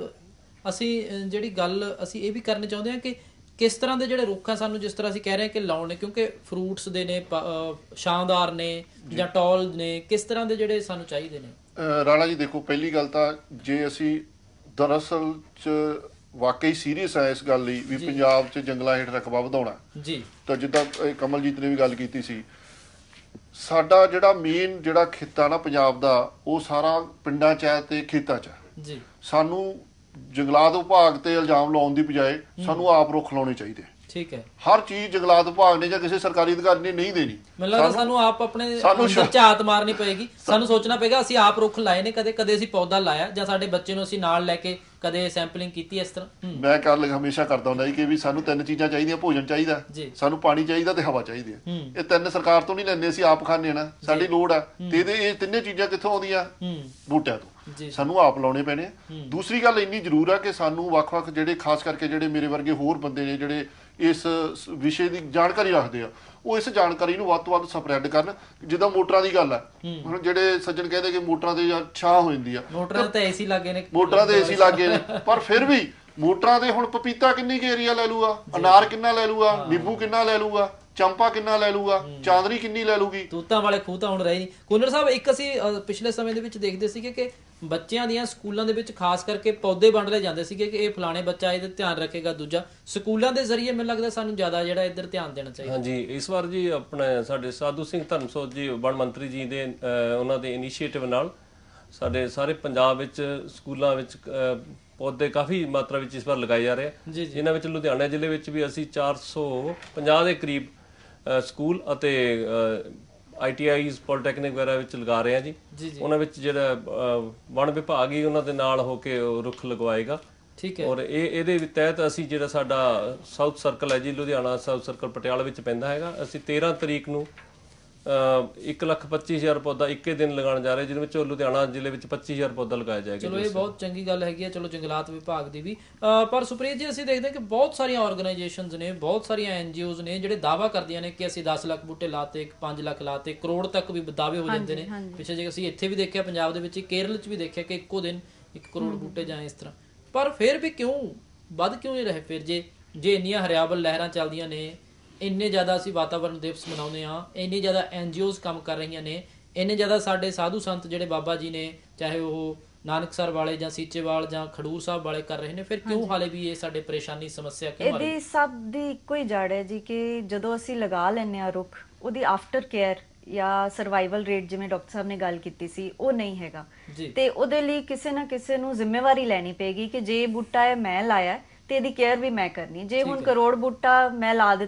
ਅਸੀਂ ਜਿਹੜੀ ਗੱਲ ਅਸੀਂ ਇਹ ਵੀ ਕਰਨੀ ਚਾਹੁੰਦੇ ਹਾਂ ਕਿ ਕਿਸ ਤਰ੍ਹਾਂ ਦੇ ਜਿਹੜੇ ਰੁੱਖ ਆ ਸਾਨੂੰ, ਜਿਸ ਤਰ੍ਹਾਂ ਅਸੀਂ ਕਹਿ ਰਹੇ ਹਾਂ ਕਿ ਲਾਉਣੇ, ਕਿਉਂਕਿ ਫਰੂਟਸ ਦੇ ਨੇ, ਸ਼ਾਨਦਾਰ ਨੇ ਜਾਂ ਟੌਲ ਨੇ, ਕਿਸ ਤਰ੍ਹਾਂ ਦੇ ਜਿਹੜੇ ਸਾਨੂੰ ਚਾਹੀਦੇ ਨੇ? ਰਾਣਾ ਜੀ ਦੇਖੋ, ਪਹਿਲੀ ਗੱਲ ਤਾਂ ਜੇ ਅਸੀਂ ਦਰਅਸਲ 'ਚ ਵਾਕਈ ਸੀਰੀਅਸ ਹੈ ਇਸ ਗੱਲ ਲਈ ਵੀ ਪੰਜਾਬ 'ਚ ਜੰਗਲਾਂ ਹੇਠ ਰਕਬਾ ਵਧਾਉਣਾ ਜੀ, ਤਾਂ ਜਿੱਦਾਂ ਕਮਲਜੀਤ ਨੇ ਵੀ ਗੱਲ ਕੀਤੀ ਸੀ, ਸਾਡਾ ਜਿਹੜਾ ਮੇਨ ਜਿਹੜਾ ਖਿੱਤਾ ਨਾ ਪੰਜਾਬ ਦਾ, ਉਹ ਸਾਰਾ ਪਿੰਡਾਂ 'ਚ ਹੈ ਤੇ ਖੇਤਾਂ 'ਚ ਹੈ ਜੀ। ਸਾਨੂੰ ਜੰਗਲਾਤ ਵਿਭਾਗ ਤੇ ਇਲਜ਼ਾਮ ਲਾਉਣ ਦੀ ਬਜਾਏ ਸਾਨੂੰ ਆਪ ਰੁੱਖ ਲਾਉਣੇ ਚਾਹੀਦੇ। ਠੀਕ ਹੈ, ਹਰ ਚੀਜ਼ ਜੰਗਲਾਤ ਵਿਭਾਗ ਨੇ ਜਾਂ ਕਿਸੇ ਸਰਕਾਰੀ ਅਧਿਕਾਰੀ ਨੇ ਨਹੀਂ ਦੇਣੀ। ਮੈਨੂੰ ਲੱਗਦਾ ਸਾਨੂੰ ਆਪ ਆਪਣੇ ਅੰਦਰ ਝਾਤ ਮਾਰਨੀ ਪਏਗੀ, ਸਾਨੂੰ ਸੋਚਣਾ ਪਏਗਾ ਅਸੀਂ ਆਪ ਰੁੱਖ ਲਾਏ ਨੇ, ਕਦੇ ਕਦੇ ਅਸੀਂ ਪੌਦਾ ਲਾਇਆ ਜਾਂ ਸਾਡੇ ਬੱਚੇ ਨੂੰ ਅਸੀਂ ਨਾਲ ਲੈ ਕੇ ਕਦੇ ਸੈਂਪਲਿੰਗ ਕੀਤੀ ਇਸ ਤਰ੍ਹਾਂ। ਮੈਂ ਗੱਲ ਹਮੇਸ਼ਾ ਕਰਦਾ ਹੁੰਦਾ ਜੀ ਕਿ ਵੀ ਸਾਨੂੰ ਤਿੰਨ ਚੀਜ਼ਾਂ ਚਾਹੀਦੀਆਂ, ਭੋਜਨ ਚਾਹੀਦਾ, ਸਾਨੂੰ ਪਾਣੀ ਚਾਹੀਦਾ ਤੇ ਹਵਾ ਚਾਹੀਦੀ ਹੈ। ਇਹ ਤਿੰਨ ਸਰਕਾਰ ਤੋਂ ਨਹੀਂ ਲੈਂਦੇ, ਅਸੀਂ ਆਪ ਖਾਂਦੇ ਨਾ, ਸਾਡੀ ਲੋੜ ਆ। ਤੇ ਇਹਦੇ ਇਹ ਤਿੰਨੇ ਚੀਜ਼ਾਂ ਕਿੱਥੋਂ ਆਉਂਦੀਆਂ? ਬੂਟਿਆਂ ਤੋਂ, ਸਾਨੂੰ ਆਪ ਲਾਉਣੇ ਪੈਣੇ ਆ। ਦੂਸਰੀ ਗੱਲ ਇੰਨੀ ਜ਼ਰੂਰ ਆ ਕਿ ਸਾਨੂੰ ਵੱਖ-ਵੱਖ ਜਿਹੜੇ ਖਾਸ ਕਰਕੇ ਜਿਹੜੇ ਮੇਰੇ ਵਰਗੇ ਹੋਰ ਬੰਦੇ ਨੇ ਜਿਹੜੇ ਇਸ ਵਿਸ਼ੇ ਦੀ ਜਾਣਕਾਰੀ ਰੱਖਦੇ ਆ, ਉਹ ਇਸ ਜਾਣਕਾਰੀ ਨੂੰ ਵੱਧ ਤੋਂ ਵੱਧ ਸਪਰੈਡ ਕਰਨ। ਜਿੱਦਾਂ ਮੋਟਰਾਂ ਦੀ ਗੱਲ ਆ, ਹੁਣ ਜਿਹੜੇ ਸੱਜਣ ਕਹਿੰਦੇ ਕਿ ਮੋਟਰਾਂ ਤੇ ਛਾਂ ਹੋ ਜਾਂਦੀ ਆ, ਮੋਟਰਾਂ ਤੇ ਏਸੀ ਲੱਗੇ ਨੇ, ਮੋਟਰਾਂ ਤੇ ਏਸੀ ਲੱਗੇ ਨੇ, ਪਰ ਫਿਰ ਵੀ ਮੋਟਰਾਂ ਤੇ ਹੁਣ ਪਪੀਤਾ ਕਿੰਨੀ ਕੁ ਏਰੀਆ ਲੈ ਲੂਗਾ, ਅਨਾਰ ਕਿੰਨਾ ਲੈ ਲੂਗਾ, ਨਿੰਬੂ ਕਿੰਨਾ ਲੈ ਲੂਗਾ, ਚੰਪਾ ਕਿੰਨਾ ਲੈ ਲੂਗਾ, ਚਾਂਦਨੀ ਕਿੰਨੀ ਲੈ ਲੂਗੀ, ਤੂਤਾਂ ਵਾਲੇ ਖੂਹ ਤਾਂ ਹੁਣ ਰਹੇ ਨਹੀਂ। ਕੂਨਰ ਸਾਹਿਬ, ਇੱਕ ਅਸੀਂ ਪਿਛਲੇ ਸਮੇਂ ਦੇ ਵਿੱਚ ਦੇਖਦੇ ਸੀਗੇ ਕਿ ਬੱਚਿਆਂ ਦੀਆਂ ਸਕੂਲਾਂ ਦੇ ਵਿੱਚ ਖਾਸ ਕਰਕੇ ਪੌਦੇ ਵੰਡ ਲਏ ਜਾਂਦੇ ਸੀਗੇ ਕਿ ਇਹ ਫਲਾਣੇ ਬੱਚਾ ਇਹਦਾ ਧਿਆਨ ਰੱਖੇਗਾ, ਦੂਜਾ ਸਕੂਲਾਂ ਦੇ ਜ਼ਰੀਏ ਮੈਨੂੰ ਲੱਗਦਾ ਸਾਨੂੰ ਜ਼ਿਆਦਾ ਜਿਹੜਾ ਇੱਧਰ ਧਿਆਨ ਦੇਣਾ ਚਾਹੀਦਾ। ਹਾਂਜੀ, ਇਸ ਵਾਰ ਜੀ ਆਪਣੇ ਸਾਡੇ ਸਾਧੂ ਸਿੰਘ ਧਰਮਸੋਤ ਜੀ ਵਣ ਮੰਤਰੀ ਜੀ ਦੇ ਉਹਨਾਂ ਦੇ ਇਨੀਸ਼ੀਏਟਿਵ ਨਾਲ ਸਾਡੇ ਸਾਰੇ ਪੰਜਾਬ ਵਿੱਚ ਸਕੂਲਾਂ ਵਿੱਚ ਪੌਦੇ ਕਾਫੀ ਮਾਤਰਾ ਵਿੱਚ ਇਸ ਵਾਰ ਲਗਾਏ ਜਾ ਰਹੇ, ਜਿਨ੍ਹਾਂ ਵਿੱਚ ਲੁਧਿਆਣਾ ਜ਼ਿਲ੍ਹੇ ਵਿੱਚ ਵੀ ਅਸੀਂ ਚਾਰ ਸੌ ਪੰਜਾਹ ਦੇ ਕਰੀਬ ਸਕੂਲ ਅਤੇ ਆਈ ਟੀ ਆਈਜ਼ ਪੋਲੀਟੈਕਨਿਕ ਵਗੈਰਾ ਵਿੱਚ ਲਗਾ ਰਹੇ ਆ ਜੀ। ਉਹਨਾਂ ਵਿੱਚ ਜਿਹੜਾ ਵਣ ਵਿਭਾਗ ਹੀ ਉਹਨਾਂ ਦੇ ਨਾਲ ਹੋ ਕੇ ਰੁੱਖ ਲਗਵਾਏਗਾ। ਠੀਕ ਹੈ। ਔਰ ਇਹ ਇਹਦੇ ਤਹਿਤ ਅਸੀਂ ਜਿਹੜਾ ਸਾਡਾ ਸਾਊਥ ਸਰਕਲ ਹੈ ਜੀ, ਲੁਧਿਆਣਾ ਸਾਊਥ ਸਰਕਲ ਪਟਿਆਲਾ ਵਿੱਚ ਪੈਂਦਾ ਹੈਗਾ, ਅਸੀਂ ਤੇਰਾਂ ਤਰੀਕ ਨੂੰ ਇੱਕ ਲੱਖ ਪੱਚੀ ਹਜ਼ਾਰ ਪੌਦਾ ਇੱਕੇ ਦਿਨ ਲਗਾਉਣ ਜਾ ਰਹੇ, ਜਿਹਦੇ ਵਿੱਚ ਲੁਧਿਆਣਾ ਜ਼ਿਲ੍ਹੇ ਵਿੱਚ ਪੱਚੀ ਹਜ਼ਾਰ ਪੌਦਾ ਲਗਾਇਆ ਜਾਏਗਾ। ਚਲੋ ਇਹ ਬਹੁਤ ਚੰਗੀ ਗੱਲ ਹੈਗੀ ਆ, ਚਲੋ ਜੰਗਲਾਤ ਵਿਭਾਗ ਦੀ ਵੀ। ਪਰ ਸੁਪ੍ਰੀਤ ਜੀ, ਅਸੀਂ ਦੇਖਦੇ ਹਾਂ ਕਿ ਬਹੁਤ ਸਾਰੀਆਂ ਆਰਗੇਨਾਈਜੇਸ਼ਨਸ ਨੇ, ਬਹੁਤ ਸਾਰੀਆਂ ਐਨ ਜੀ ਓਜ਼ ਨੇ ਜਿਹੜੇ ਦਾਅਵਾ ਕਰਦੀਆਂ ਨੇ ਕਿ ਅਸੀਂ ਦਸ ਲੱਖ ਬੂਟੇ ਲਾਤੇ, ਪੰਜ ਲੱਖ ਲਾਤੇ, ਕਰੋੜ ਤੱਕ ਵੀ ਦਾਅਵੇ ਹੋ ਜਾਂਦੇ ਨੇ। ਪਿੱਛੇ ਜੇ ਅਸੀਂ ਇੱਥੇ ਵੀ ਦੇਖਿਆ, ਪੰਜਾਬ ਦੇ ਵਿੱਚ, ਕੇਰਲ 'ਚ ਵੀ ਦੇਖਿਆ ਕਿ ਇੱਕੋ ਦਿਨ ਇੱਕ ਕਰੋੜ ਬੂਟੇ ਜਾਂ ਇਸ ਤਰ੍ਹਾਂ, ਪਰ ਫਿਰ ਵੀ ਕਿਉਂ ਵੱਧ ਕਿਉਂ ਨਹੀਂ ਰਹੇ? ਫਿਰ ਜੇ ਜੇ ਇੰਨੀਆਂ ਹਰਿਆਵਲ ਲਹਿਰਾਂ ਚੱਲਦੀਆਂ ਨੇ, ਇੰਨੇ ਜ਼ਿਆਦਾ ਅਸੀਂ ਵਾਤਾਵਰਣ ਦਿਵਸ ਮਨਾਉਂਦੇ ਹਾਂ, ਇੰਨੀ ਜ਼ਿਆਦਾ ਐਨ ਜੀ ਓਜ਼ ਕੰਮ ਕਰ ਰਹੀਆਂ ਨੇ, ਇੰਨੇ ਜ਼ਿਆਦਾ ਸਾਡੇ ਸਾਧੂ ਸੰਤ ਜਿਹੜੇ ਬਾਬਾ ਜੀ ਨੇ, ਚਾਹੇ ਉਹ ਨਾਨਕਸਰ ਵਾਲੇ ਜਾਂ ਸੀਚੇਵਾਲ ਜਾਂ ਖਡੂਰ ਸਾਹਿਬ ਵਾਲੇ ਕਰ ਰਹੇ ਨੇ, ਫਿਰ ਕਿਉਂ ਹਾਲੇ ਵੀ ਇਹ ਸਾਡੇ ਪਰੇਸ਼ਾਨੀ ਸਮੱਸਿਆ ਕਿਉਂ ਆ ਰਹੀ? ਇਹਦੀ ਸਭ ਦੀ ਇੱਕੋ ਹੀ ਜੜ ਹੈ ਜੀ ਕਿ ਜਦੋਂ ਅਸੀਂ ਲਗਾ ਲੈਂਦੇ ਹਾਂ ਰੁੱਖ, ਉਹਦੀ ਆਫਟਰ ਕੇਅਰ ਜਾਂ ਸਰਵਾਈਵਲ ਰੇਟ, ਜਿਵੇਂ ਡਾਕਟਰ ਸਾਹਿਬ ਨੇ ਗੱਲ ਕੀਤੀ ਸੀ, ਉਹ ਨਹੀਂ ਹੈਗਾ। ਤੇ ਉਹਦੇ ਲਈ ਕਿਸੇ ਨਾ ਕਿਸੇ ਨੂੰ ਜ਼ਿੰਮੇਵਾਰੀ ਲੈਣੀ ਪਏਗੀ ਕਿ ਜੇ ਬੂਟਾ ਹੈ ਮੈਂ ਲਾਇਆ ਤੇ ਇਹਦੀ ਕੇਅਰ ਵੀ ਮੈਂ ਕਰਨੀ। ਜੇ ਹੁਣ ਕਰੋੜ ਬੂਟਾ ਮੈਂ ਲਾ ਦਿੱਤਾ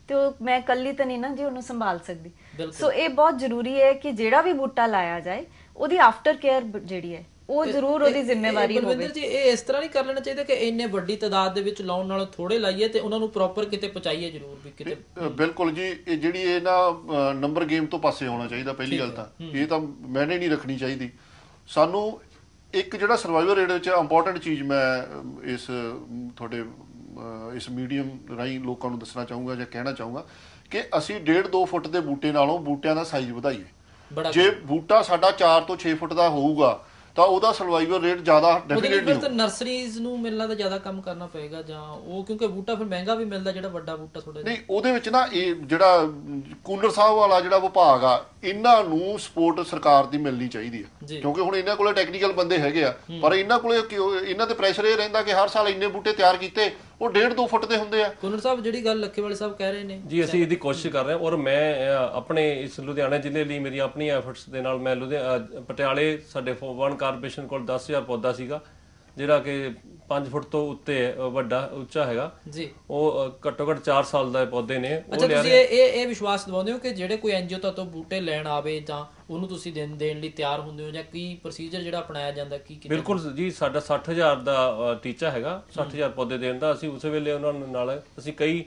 ਤੇ ਉਹ ਮੈਂ ਇਕੱਲੀ ਤਾਂ ਨਹੀਂ ਨਾ ਜੀ ਉਹਨੂੰ ਸੰਭਾਲ ਸਕਦੀ। ਸੋ ਇਹ ਬਹੁਤ ਜ਼ਰੂਰੀ ਹੈ ਕਿ ਜਿਹੜਾ ਵੀ ਬੂਟਾ ਲਾਇਆ ਜਾਏ ਉਹਦੀ ਆਫਟਰ ਕੇਅਰ ਜਿਹੜੀ ਹੈ ਉਹ ਜ਼ਰੂਰ ਉਹਦੀ ਜ਼ਿੰਮੇਵਾਰੀ ਹੋਵੇ। ਬਲਵਿੰਦਰ ਜੀ, ਇਹ ਇਸ ਤਰ੍ਹਾਂ ਨਹੀਂ ਕਰ ਲੈਣਾ ਚਾਹੀਦਾ ਕਿ ਇੰਨੇ ਵੱਡੀ ਤਾਦਾਦ ਦੇ ਵਿੱਚ ਲਾਉਣ ਨਾਲੋਂ ਥੋੜੇ ਲਾਈਏ ਤੇ ਉਹਨਾਂ ਨੂੰ ਪ੍ਰੋਪਰ ਕਿਤੇ ਪਹੁੰਚਾਈਏ ਜ਼ਰੂਰ ਵੀ ਕਿਤੇ। ਬਿਲਕੁਲ ਜੀ, ਇਹ ਜਿਹੜੀ ਇਹ ਨਾ ਨੰਬਰ ਗੇਮ ਤੋਂ ਪਾਸੇ ਹੋਣਾ ਚਾਹੀਦਾ। ਪਹਿਲੀ ਗੱਲ ਤਾਂ ਇਹ ਤਾਂ ਮੈਨੇ ਨਹੀਂ ਰੱਖਣੀ ਚਾਹੀਦੀ। ਸਾਨੂੰ ਇੱਕ ਜਿਹੜਾ ਸਰਵਾਈਵਲ ਰੇਟ ਵਿੱਚ ਇੰਪੋਰਟੈਂਟ ਚੀਜ਼ ਮੈਂ ਇਸ ਤੁਹਾਡੇ ਇਸ ਮੀਡੀਅਮ ਰਾਹੀਂ ਲੋਕਾਂ ਨੂੰ ਦੱਸਣਾ ਚਾਹੂੰਗਾ ਜਾਂ ਕਹਿਣਾ ਚਾਹੂੰਗਾ ਕਿ ਅਸੀਂ ਡੇਢ ਦੋ ਫੁੱਟ ਦੇ ਬੂਟੇ ਨਾਲੋਂ ਬੂਟਿਆਂ ਦਾ ਸਾਈਜ਼ ਵਧਾਈਏ। ਜੇ ਬੂਟਾ ਸਾਡਾ ਚਾਰ ਤੋਂ ਛੇ ਫੁੱਟ ਦਾ ਹੋਊਗਾ ਤਾਂ ਉਹਦਾ ਸਰਵਾਈਵਲ ਰੇਟ ਜ਼ਿਆਦਾ ਡੈਫੀਨਿਟਲੀ ਹੋਊਗਾ। ਨਰਸਰੀਜ਼ ਨੂੰ ਮਿਲਣਾ ਤਾਂ ਜ਼ਿਆਦਾ ਕੰਮ ਕਰਨਾ ਪਏਗਾ ਜਾਂ ਉਹ, ਕਿਉਂਕਿ ਬੂਟਾ ਫਿਰ ਮਹਿੰਗਾ ਵੀ ਮਿਲਦਾ ਜਿਹੜਾ ਵੱਡਾ ਬੂਟਾ ਥੋੜਾ। ਨਹੀਂ, ਉਹਦੇ ਵਿੱਚ ਨਾ ਇਹ ਜਿਹੜਾ ਕੂਲਰ ਸਾਹਿਬ ਵਾਲਾ ਜਿਹੜਾ ਵਿਭਾਗ ਆ, ਇਹਨਾਂ ਨੂੰ ਸਪੋਰਟ ਸਰਕਾਰ ਦੀ ਮਿਲਣੀ ਚਾਹੀਦੀ ਆ, ਕਿਉਂਕਿ ਹੁਣ ਇਹਨਾਂ ਕੋਲੇ ਟੈਕਨੀਕਲ ਬੰਦੇ ਹੈਗੇ ਆ, ਪਰ ਇਹਨਾਂ ਕੋਲੇ ਇਹਨਾਂ ਤੇ ਪ੍ਰੈਸ਼ਰ ਇਹ ਰਹਿੰਦਾ ਕਿ ਹਰ ਸਾਲ ਇੰਨੇ ਬੂਟੇ ਤਿਆਰ ਕੀਤੇ, ਉਹ ਡੇਢ ਦੋ ਫੁੱਟ ਦੇ ਹੁੰਦੇ ਆ। ਕੂਲਰ ਸਾਹਿਬ ਜਿਹੜੀ ਗੱਲ ਲੱਖੇਵਾਲੇ ਸਾਹਿਬ ਕਹਿ ਰਹੇ ਨੇ ਜੀ, ਅਸੀਂ ਇਹਦੀ ਕੋਸ਼ਿਸ਼ ਕਰ ਰਹੇ ਹਾਂ ਔਰ ਮੈਂ ਆਪਣੇ ਇਸ ਲੁਧਿਆਣਾ ਜ਼ਿਲ੍ਹੇ ਲਈ ਮੇਰੀਆਂ ਆਪਣੀਆਂ ਐਫਰਟਸ ਦੇ ਨਾਲ ਮੈਂ ਲੁਧਿਆਣਾ ਪਟਿਆਲੇ ਸਾਡੇ ਵਨ ਕਾਰਪੋਰੇਸ਼ਨ ਕੋਲ ਦਸ ਹਜ਼ਾਰ ਪੌਦਾ ਸੀਗਾ ਜਿਹੜਾ ਕਿ ਪੰਜ ਫੁੱਟ ਤੋਂ ਉੱਤੇ ਵੱਡਾ ਉੱਚਾ ਹੈਗਾ ਜੀ। ਉਹ ਘੱਟੋ ਘੱਟ ਚਾਰ ਸਾਲ ਦਾ ਪੌਦੇ ਨੇ। ਅੱਛਾ, ਤੁਸੀਂ ਇਹ ਇਹ ਵਿਸ਼ਵਾਸ ਦਿਵਾਉਂਦੇ ਹੋ ਕਿ ਜਿਹੜੇ ਕੋਈ ਐਨਜੀਓ ਤੋਂ ਬੂਟੇ ਲੈਣ ਆਵੇ ਤਾਂ ਉਹਨੂੰ ਤੁਸੀਂ ਦੇਣ ਦੇਣ ਲਈ ਤਿਆਰ ਹੁੰਦੇ ਹੋ ਜਾਂ ਕੀ ਪ੍ਰੋਸੀਜਰ ਜਿਹੜਾ ਅਪਣਾਇਆ ਜਾਂਦਾ ਕੀ? ਬਿਲਕੁਲ ਜੀ, ਸਾਡਾ ਸੱਠ ਹਜ਼ਾਰ ਦਾ ਟੀਚਾ ਹੈਗਾ, ਸੱਠ ਹਜ਼ਾਰ ਪੌਦੇ ਦੇਣ ਦਾ। ਅਸੀਂ ਉਸੇ ਵੇਲੇ ਉਹਨਾਂ ਨਾਲ ਅਸੀਂ ਕਈ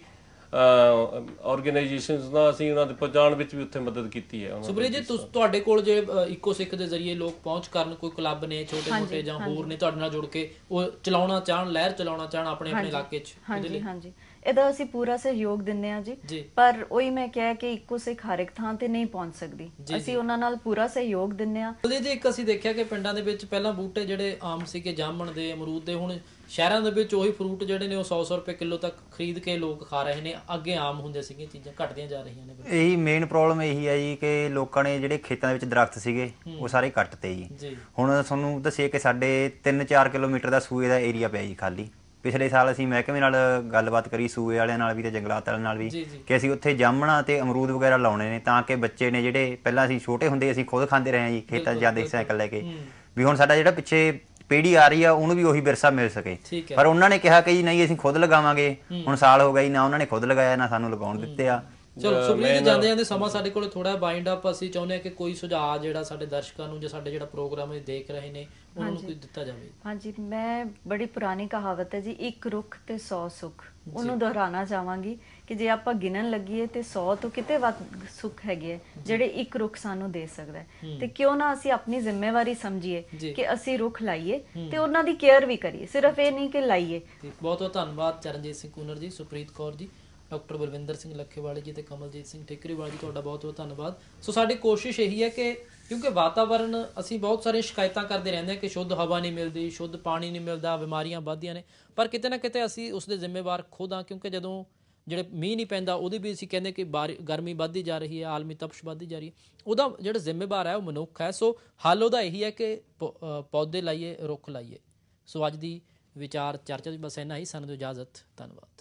ਆਰਗੇਨਾਈਜੇਸ਼ਨਸ ਨਾਲ ਅਸੀਂ ਉਹਨਾਂ ਦੇ ਪਹੁੰਚਾਉਣ ਵਿੱਚ ਵੀ ਉੱਥੇ ਮਦਦ ਕੀਤੀ ਹੈ। ਸੁਪ੍ਰੀਤ ਜੀ, ਤੁਹਾਡੇ ਕੋਲ ਜੇ ਇਕੋ ਸਿੱਖ ਦੇ ਜ਼ਰੀਏ ਲੋਕ ਪਹੁੰਚ ਕਰਨ, ਕੋਈ ਕਲੱਬ ਨੇ ਛੋਟੇ ਮੋਟੇ ਜਾਂ ਹੋਰ ਨੇ ਤੁਹਾਡੇ ਨਾਲ ਜੁੜ ਕੇ ਉਹ ਚਲਾਉਣਾ ਚਾਹਣ, ਲਹਿਰ ਚਲਾਉਣਾ ਚਾਹਣ ਆਪਣੇ ਆਪਣੇ ਇਲਾਕੇ 'ਚ? ਹਾਂਜੀ ਹਾਂਜੀ, ਇਹਦਾ ਅਸੀਂ ਪੂਰਾ ਸਹਿਯੋਗ ਦਿੰਦੇ ਹਾਂ ਜੀ। ਪਰ ਉਹੀ ਮੈਂ ਕਿਹਾ ਕਿ ਇੱਕੋ ਸਿੱਖ ਹਰ ਇੱਕ ਥਾਂ ਤੇ ਨਹੀਂ ਪਹੁੰਚ ਸਕਦੀ, ਅਸੀਂ ਉਹਨਾਂ ਨਾਲ ਪੂਰਾ ਸਹਿਯੋਗ ਦਿੰਦੇ ਹਾਂ ਜੀ। ਇੱਕ ਅਸੀਂ ਦੇਖਿਆ ਕਿ ਪਿੰਡਾਂ ਦੇ ਵਿੱਚ ਪਹਿਲਾਂ ਬੂਟੇ ਜਿਹੜੇ ਆਮ ਸੀਗੇ ਜਾਮਣ ਦੇ, ਅਮਰੂਦ ਦੇ, ਹੁਣ ਸ਼ਹਿਰਾਂ ਦੇ ਵਿੱਚ ਉਹੀ ਫਰੂਟ ਜਿਹੜੇ ਨੇ ਉਹ ਸੌ ਸੌ ਰੁਪਏ ਕਿਲੋ ਤੱਕ ਖਰੀਦ ਕੇ ਲੋਕ ਖਾ ਰਹੇ ਨੇ। ਅੱਗੇ ਆਮ ਹੁੰਦੇ ਸੀਗੀਆਂ ਚੀਜ਼ਾਂ, ਘਟਦੀਆਂ ਜਾ ਰਹੀਆਂ ਨੇ। ਇਹੀ ਮੇਨ ਪ੍ਰੋਬਲਮ ਇਹੀ ਹੈ ਜੀ ਕਿ ਲੋਕਾਂ ਨੇ ਜਿਹੜੇ ਖੇਤਾਂ ਦੇ ਵਿੱਚ ਦਰਖਤ ਸੀਗੇ ਉਹ ਸਾਰੇ ਕੱਟਤੇ ਜੀ। ਹੁਣ ਤੁਹਾਨੂੰ ਦੱਸੀਏ ਕਿ ਸਾਡੇ ਤਿੰਨ ਚਾਰ ਕਿਲੋਮੀਟਰ ਦਾ ਸੂਏ ਦਾ ਏਰੀਆ ਪਿਆ ਜੀ ਖਾਲੀ। ਪਿਛਲੇ ਸਾਲ ਅਸੀਂ ਮਹਿਕਮੇ ਨਾਲ ਗੱਲਬਾਤ ਕਰੀ, ਸੂਏ ਵਾਲਿਆਂ ਨਾਲ ਵੀ ਤੇ ਜੰਗਲਾਤ ਵਾਲਿਆਂ ਨਾਲ ਵੀ, ਕਿ ਅਸੀਂ ਉੱਥੇ ਜਾਮਣਾ ਤੇ ਅਮਰੂਦ ਵਗੈਰਾ ਲਾਉਣੇ ਨੇ ਤਾਂ ਕਿ ਬੱਚੇ ਨੇ ਜਿਹੜੇ ਪਹਿਲਾਂ ਅਸੀਂ ਛੋਟੇ ਹੁੰਦੇ ਅਸੀਂ ਖੁਦ ਖਾਂਦੇ ਰਹੇ ਜੀ ਖੇਤਾਂ 'ਚ ਜਾਂਦੇ ਸਾਈਕਲ ਲੈ ਕੇ, ਵੀ ਹੁਣ ਸਾਡਾ ਜਿਹੜਾ ਪਿੱਛੇ ਪੀੜੀ ਆ ਰਹੀ ਆ ਉਹਨੂੰ ਵੀ ਉਹੀ ਵਿਰਸਾ ਮਿਲ ਸਕੇ। ਪਰ ਉਹਨਾਂ ਨੇ ਕਿਹਾ ਕਿ ਜੀ ਨਹੀਂ ਅਸੀਂ ਖੁਦ ਲਗਾਵਾਂਗੇ। ਹੁਣ ਸਾਲ ਹੋ ਗਿਆ ਜੀ, ਨਾ ਉਹਨਾਂ ਨੇ ਖੁਦ ਲਗਾਇਆ ਨਾ ਸਾਨੂੰ ਲਗਾਉਣ ਦਿੱਤੇ ਆ। ਚਲੋ ਸੁਪਰੀਤ, ਜਾਂਦੇ ਜਾਂਦੇ ਸਮਾਂ ਸਾਡੇ ਕੋਲ ਥੋੜਾ ਬਾਈਂਡ ਅਪ, ਅਸੀਂ ਚਾਹੁੰਦੇ ਹਾਂ ਕਿ ਕੋਈ ਸੁਝਾਅ ਜਿਹੜਾ ਸਾਡੇ ਦਰਸ਼ਕਾਂ ਨੂੰ ਜਾਂ ਸਾਡੇ ਜਿਹੜਾ ਪ੍ਰੋਗਰਾਮ ਇਹ ਦੇਖ ਰਹੇ ਨੇ ਉਹਨਾਂ ਨੂੰ ਕੋਈ ਦਿੱਤਾ ਜਾਵੇ। ਹਾਂਜੀ, ਮੈਂ ਬੜੀ ਪੁਰਾਣੀ ਕਹਾਵਤ ਹੈ ਜੀ, ਇੱਕ ਰੁੱਖ ਤੇ ਸੌ ਸੁੱਖ, ਉਹਨੂੰ ਦੁਹਰਾਉਣਾ ਚਾਹਾਂਗੀ ਕਿ ਜੇ ਆਪਾਂ ਗਿਣਨ ਲੱਗੀਏ ਤੇ ਸੌ ਤੋਂ ਕਿਤੇ ਵੱਧ ਸੁੱਖ ਹੈਗੇ ਹੈ ਜਿਹੜੇ ਇੱਕ ਰੁੱਖ ਸਾਨੂੰ ਦੇ ਸਕਦਾ ਹੈ। ਤੇ ਕਿਉਂ ਨਾ ਅਸੀਂ ਆਪਣੀ ਜ਼ਿੰਮੇਵਾਰੀ ਸਮਝੀਏ ਕਿ ਅਸੀਂ ਰੁੱਖ ਲਾਈਏ ਤੇ ਉਹਨਾਂ ਦੀ ਕੇਅਰ ਵੀ ਕਰੀਏ, ਸਿਰਫ ਇਹ ਨਹੀਂ ਕਿ ਲਾਈਏ। ਬਹੁਤ ਬਹੁਤ ਧੰਨਵਾਦ ਚਰਨਜੀਤ ਸਿੰਘ ਕੂਨਰ ਜੀ, ਸੁਪ੍ਰੀਤ ਕੌਰ ਜੀ, ਡਾਕਟਰ ਬਲਵਿੰਦਰ ਸਿੰਘ ਲੱਖੇਵਾਲੇ ਜੀ ਤੇ ਕਮਲਜੀਤ ਸਿੰਘ ਠੇਕਰੀਵਾਲ ਜੀ, ਤੁਹਾਡਾ ਬਹੁਤ ਬਹੁਤ ਧੰਨਵਾਦ। ਸੋ ਸਾਡੀ ਕੋਸ਼ਿਸ਼ ਇਹੀ ਹੈ ਕਿ ਕਿਉਂਕਿ ਵਾਤਾਵਰਨ ਅਸੀਂ ਬਹੁਤ ਸਾਰੀਆਂ ਸ਼ਿਕਾਇਤਾਂ ਕਰਦੇ ਰਹਿੰਦੇ ਹਾਂ ਕਿ ਸ਼ੁੱਧ ਹਵਾ ਨਹੀਂ ਮਿਲਦੀ, ਸ਼ੁੱਧ ਪਾਣੀ ਨਹੀਂ ਮਿਲਦਾ, ਬਿਮਾਰੀਆਂ ਵੱਧਦੀਆਂ ਨੇ, ਪਰ ਕਿਤੇ ਨਾ ਕਿਤੇ ਅਸੀਂ ਉਸ ਦੇ ਜ਼ਿੰਮੇਵਾਰ ਖੁਦ ਹਾਂ। ਕਿਉਂਕਿ ਜਦੋਂ ਜਿਹੜੇ ਮੀਂਹ ਨਹੀਂ ਪੈਂਦਾ ਉਹਦੀ ਵੀ ਅਸੀਂ ਕਹਿੰਦੇ ਕਿ ਬਾਰੀ ਗਰਮੀ ਵੱਧਦੀ ਜਾ ਰਹੀ ਹੈ, ਆਲਮੀ ਤਪਸ਼ ਵੱਧਦੀ ਜਾ ਰਹੀ ਹੈ, ਉਹਦਾ ਜਿਹੜਾ ਜ਼ਿੰਮੇਵਾਰ ਹੈ ਉਹ ਮਨੁੱਖ ਹੈ। ਸੋ ਹੱਲ ਉਹਦਾ ਇਹੀ ਹੈ ਕਿ ਪੌਦੇ ਲਾਈਏ, ਰੁੱਖ ਲਾਈਏ। ਸੋ ਅੱਜ ਦੀ ਵਿਚਾਰ ਚਰਚਾ ਬਸ ਇੰਨਾ ਹੀ। ਸਾਨੂੰ ਦਿਓ ਇਜਾਜ਼ਤ, ਧੰਨਵਾਦ।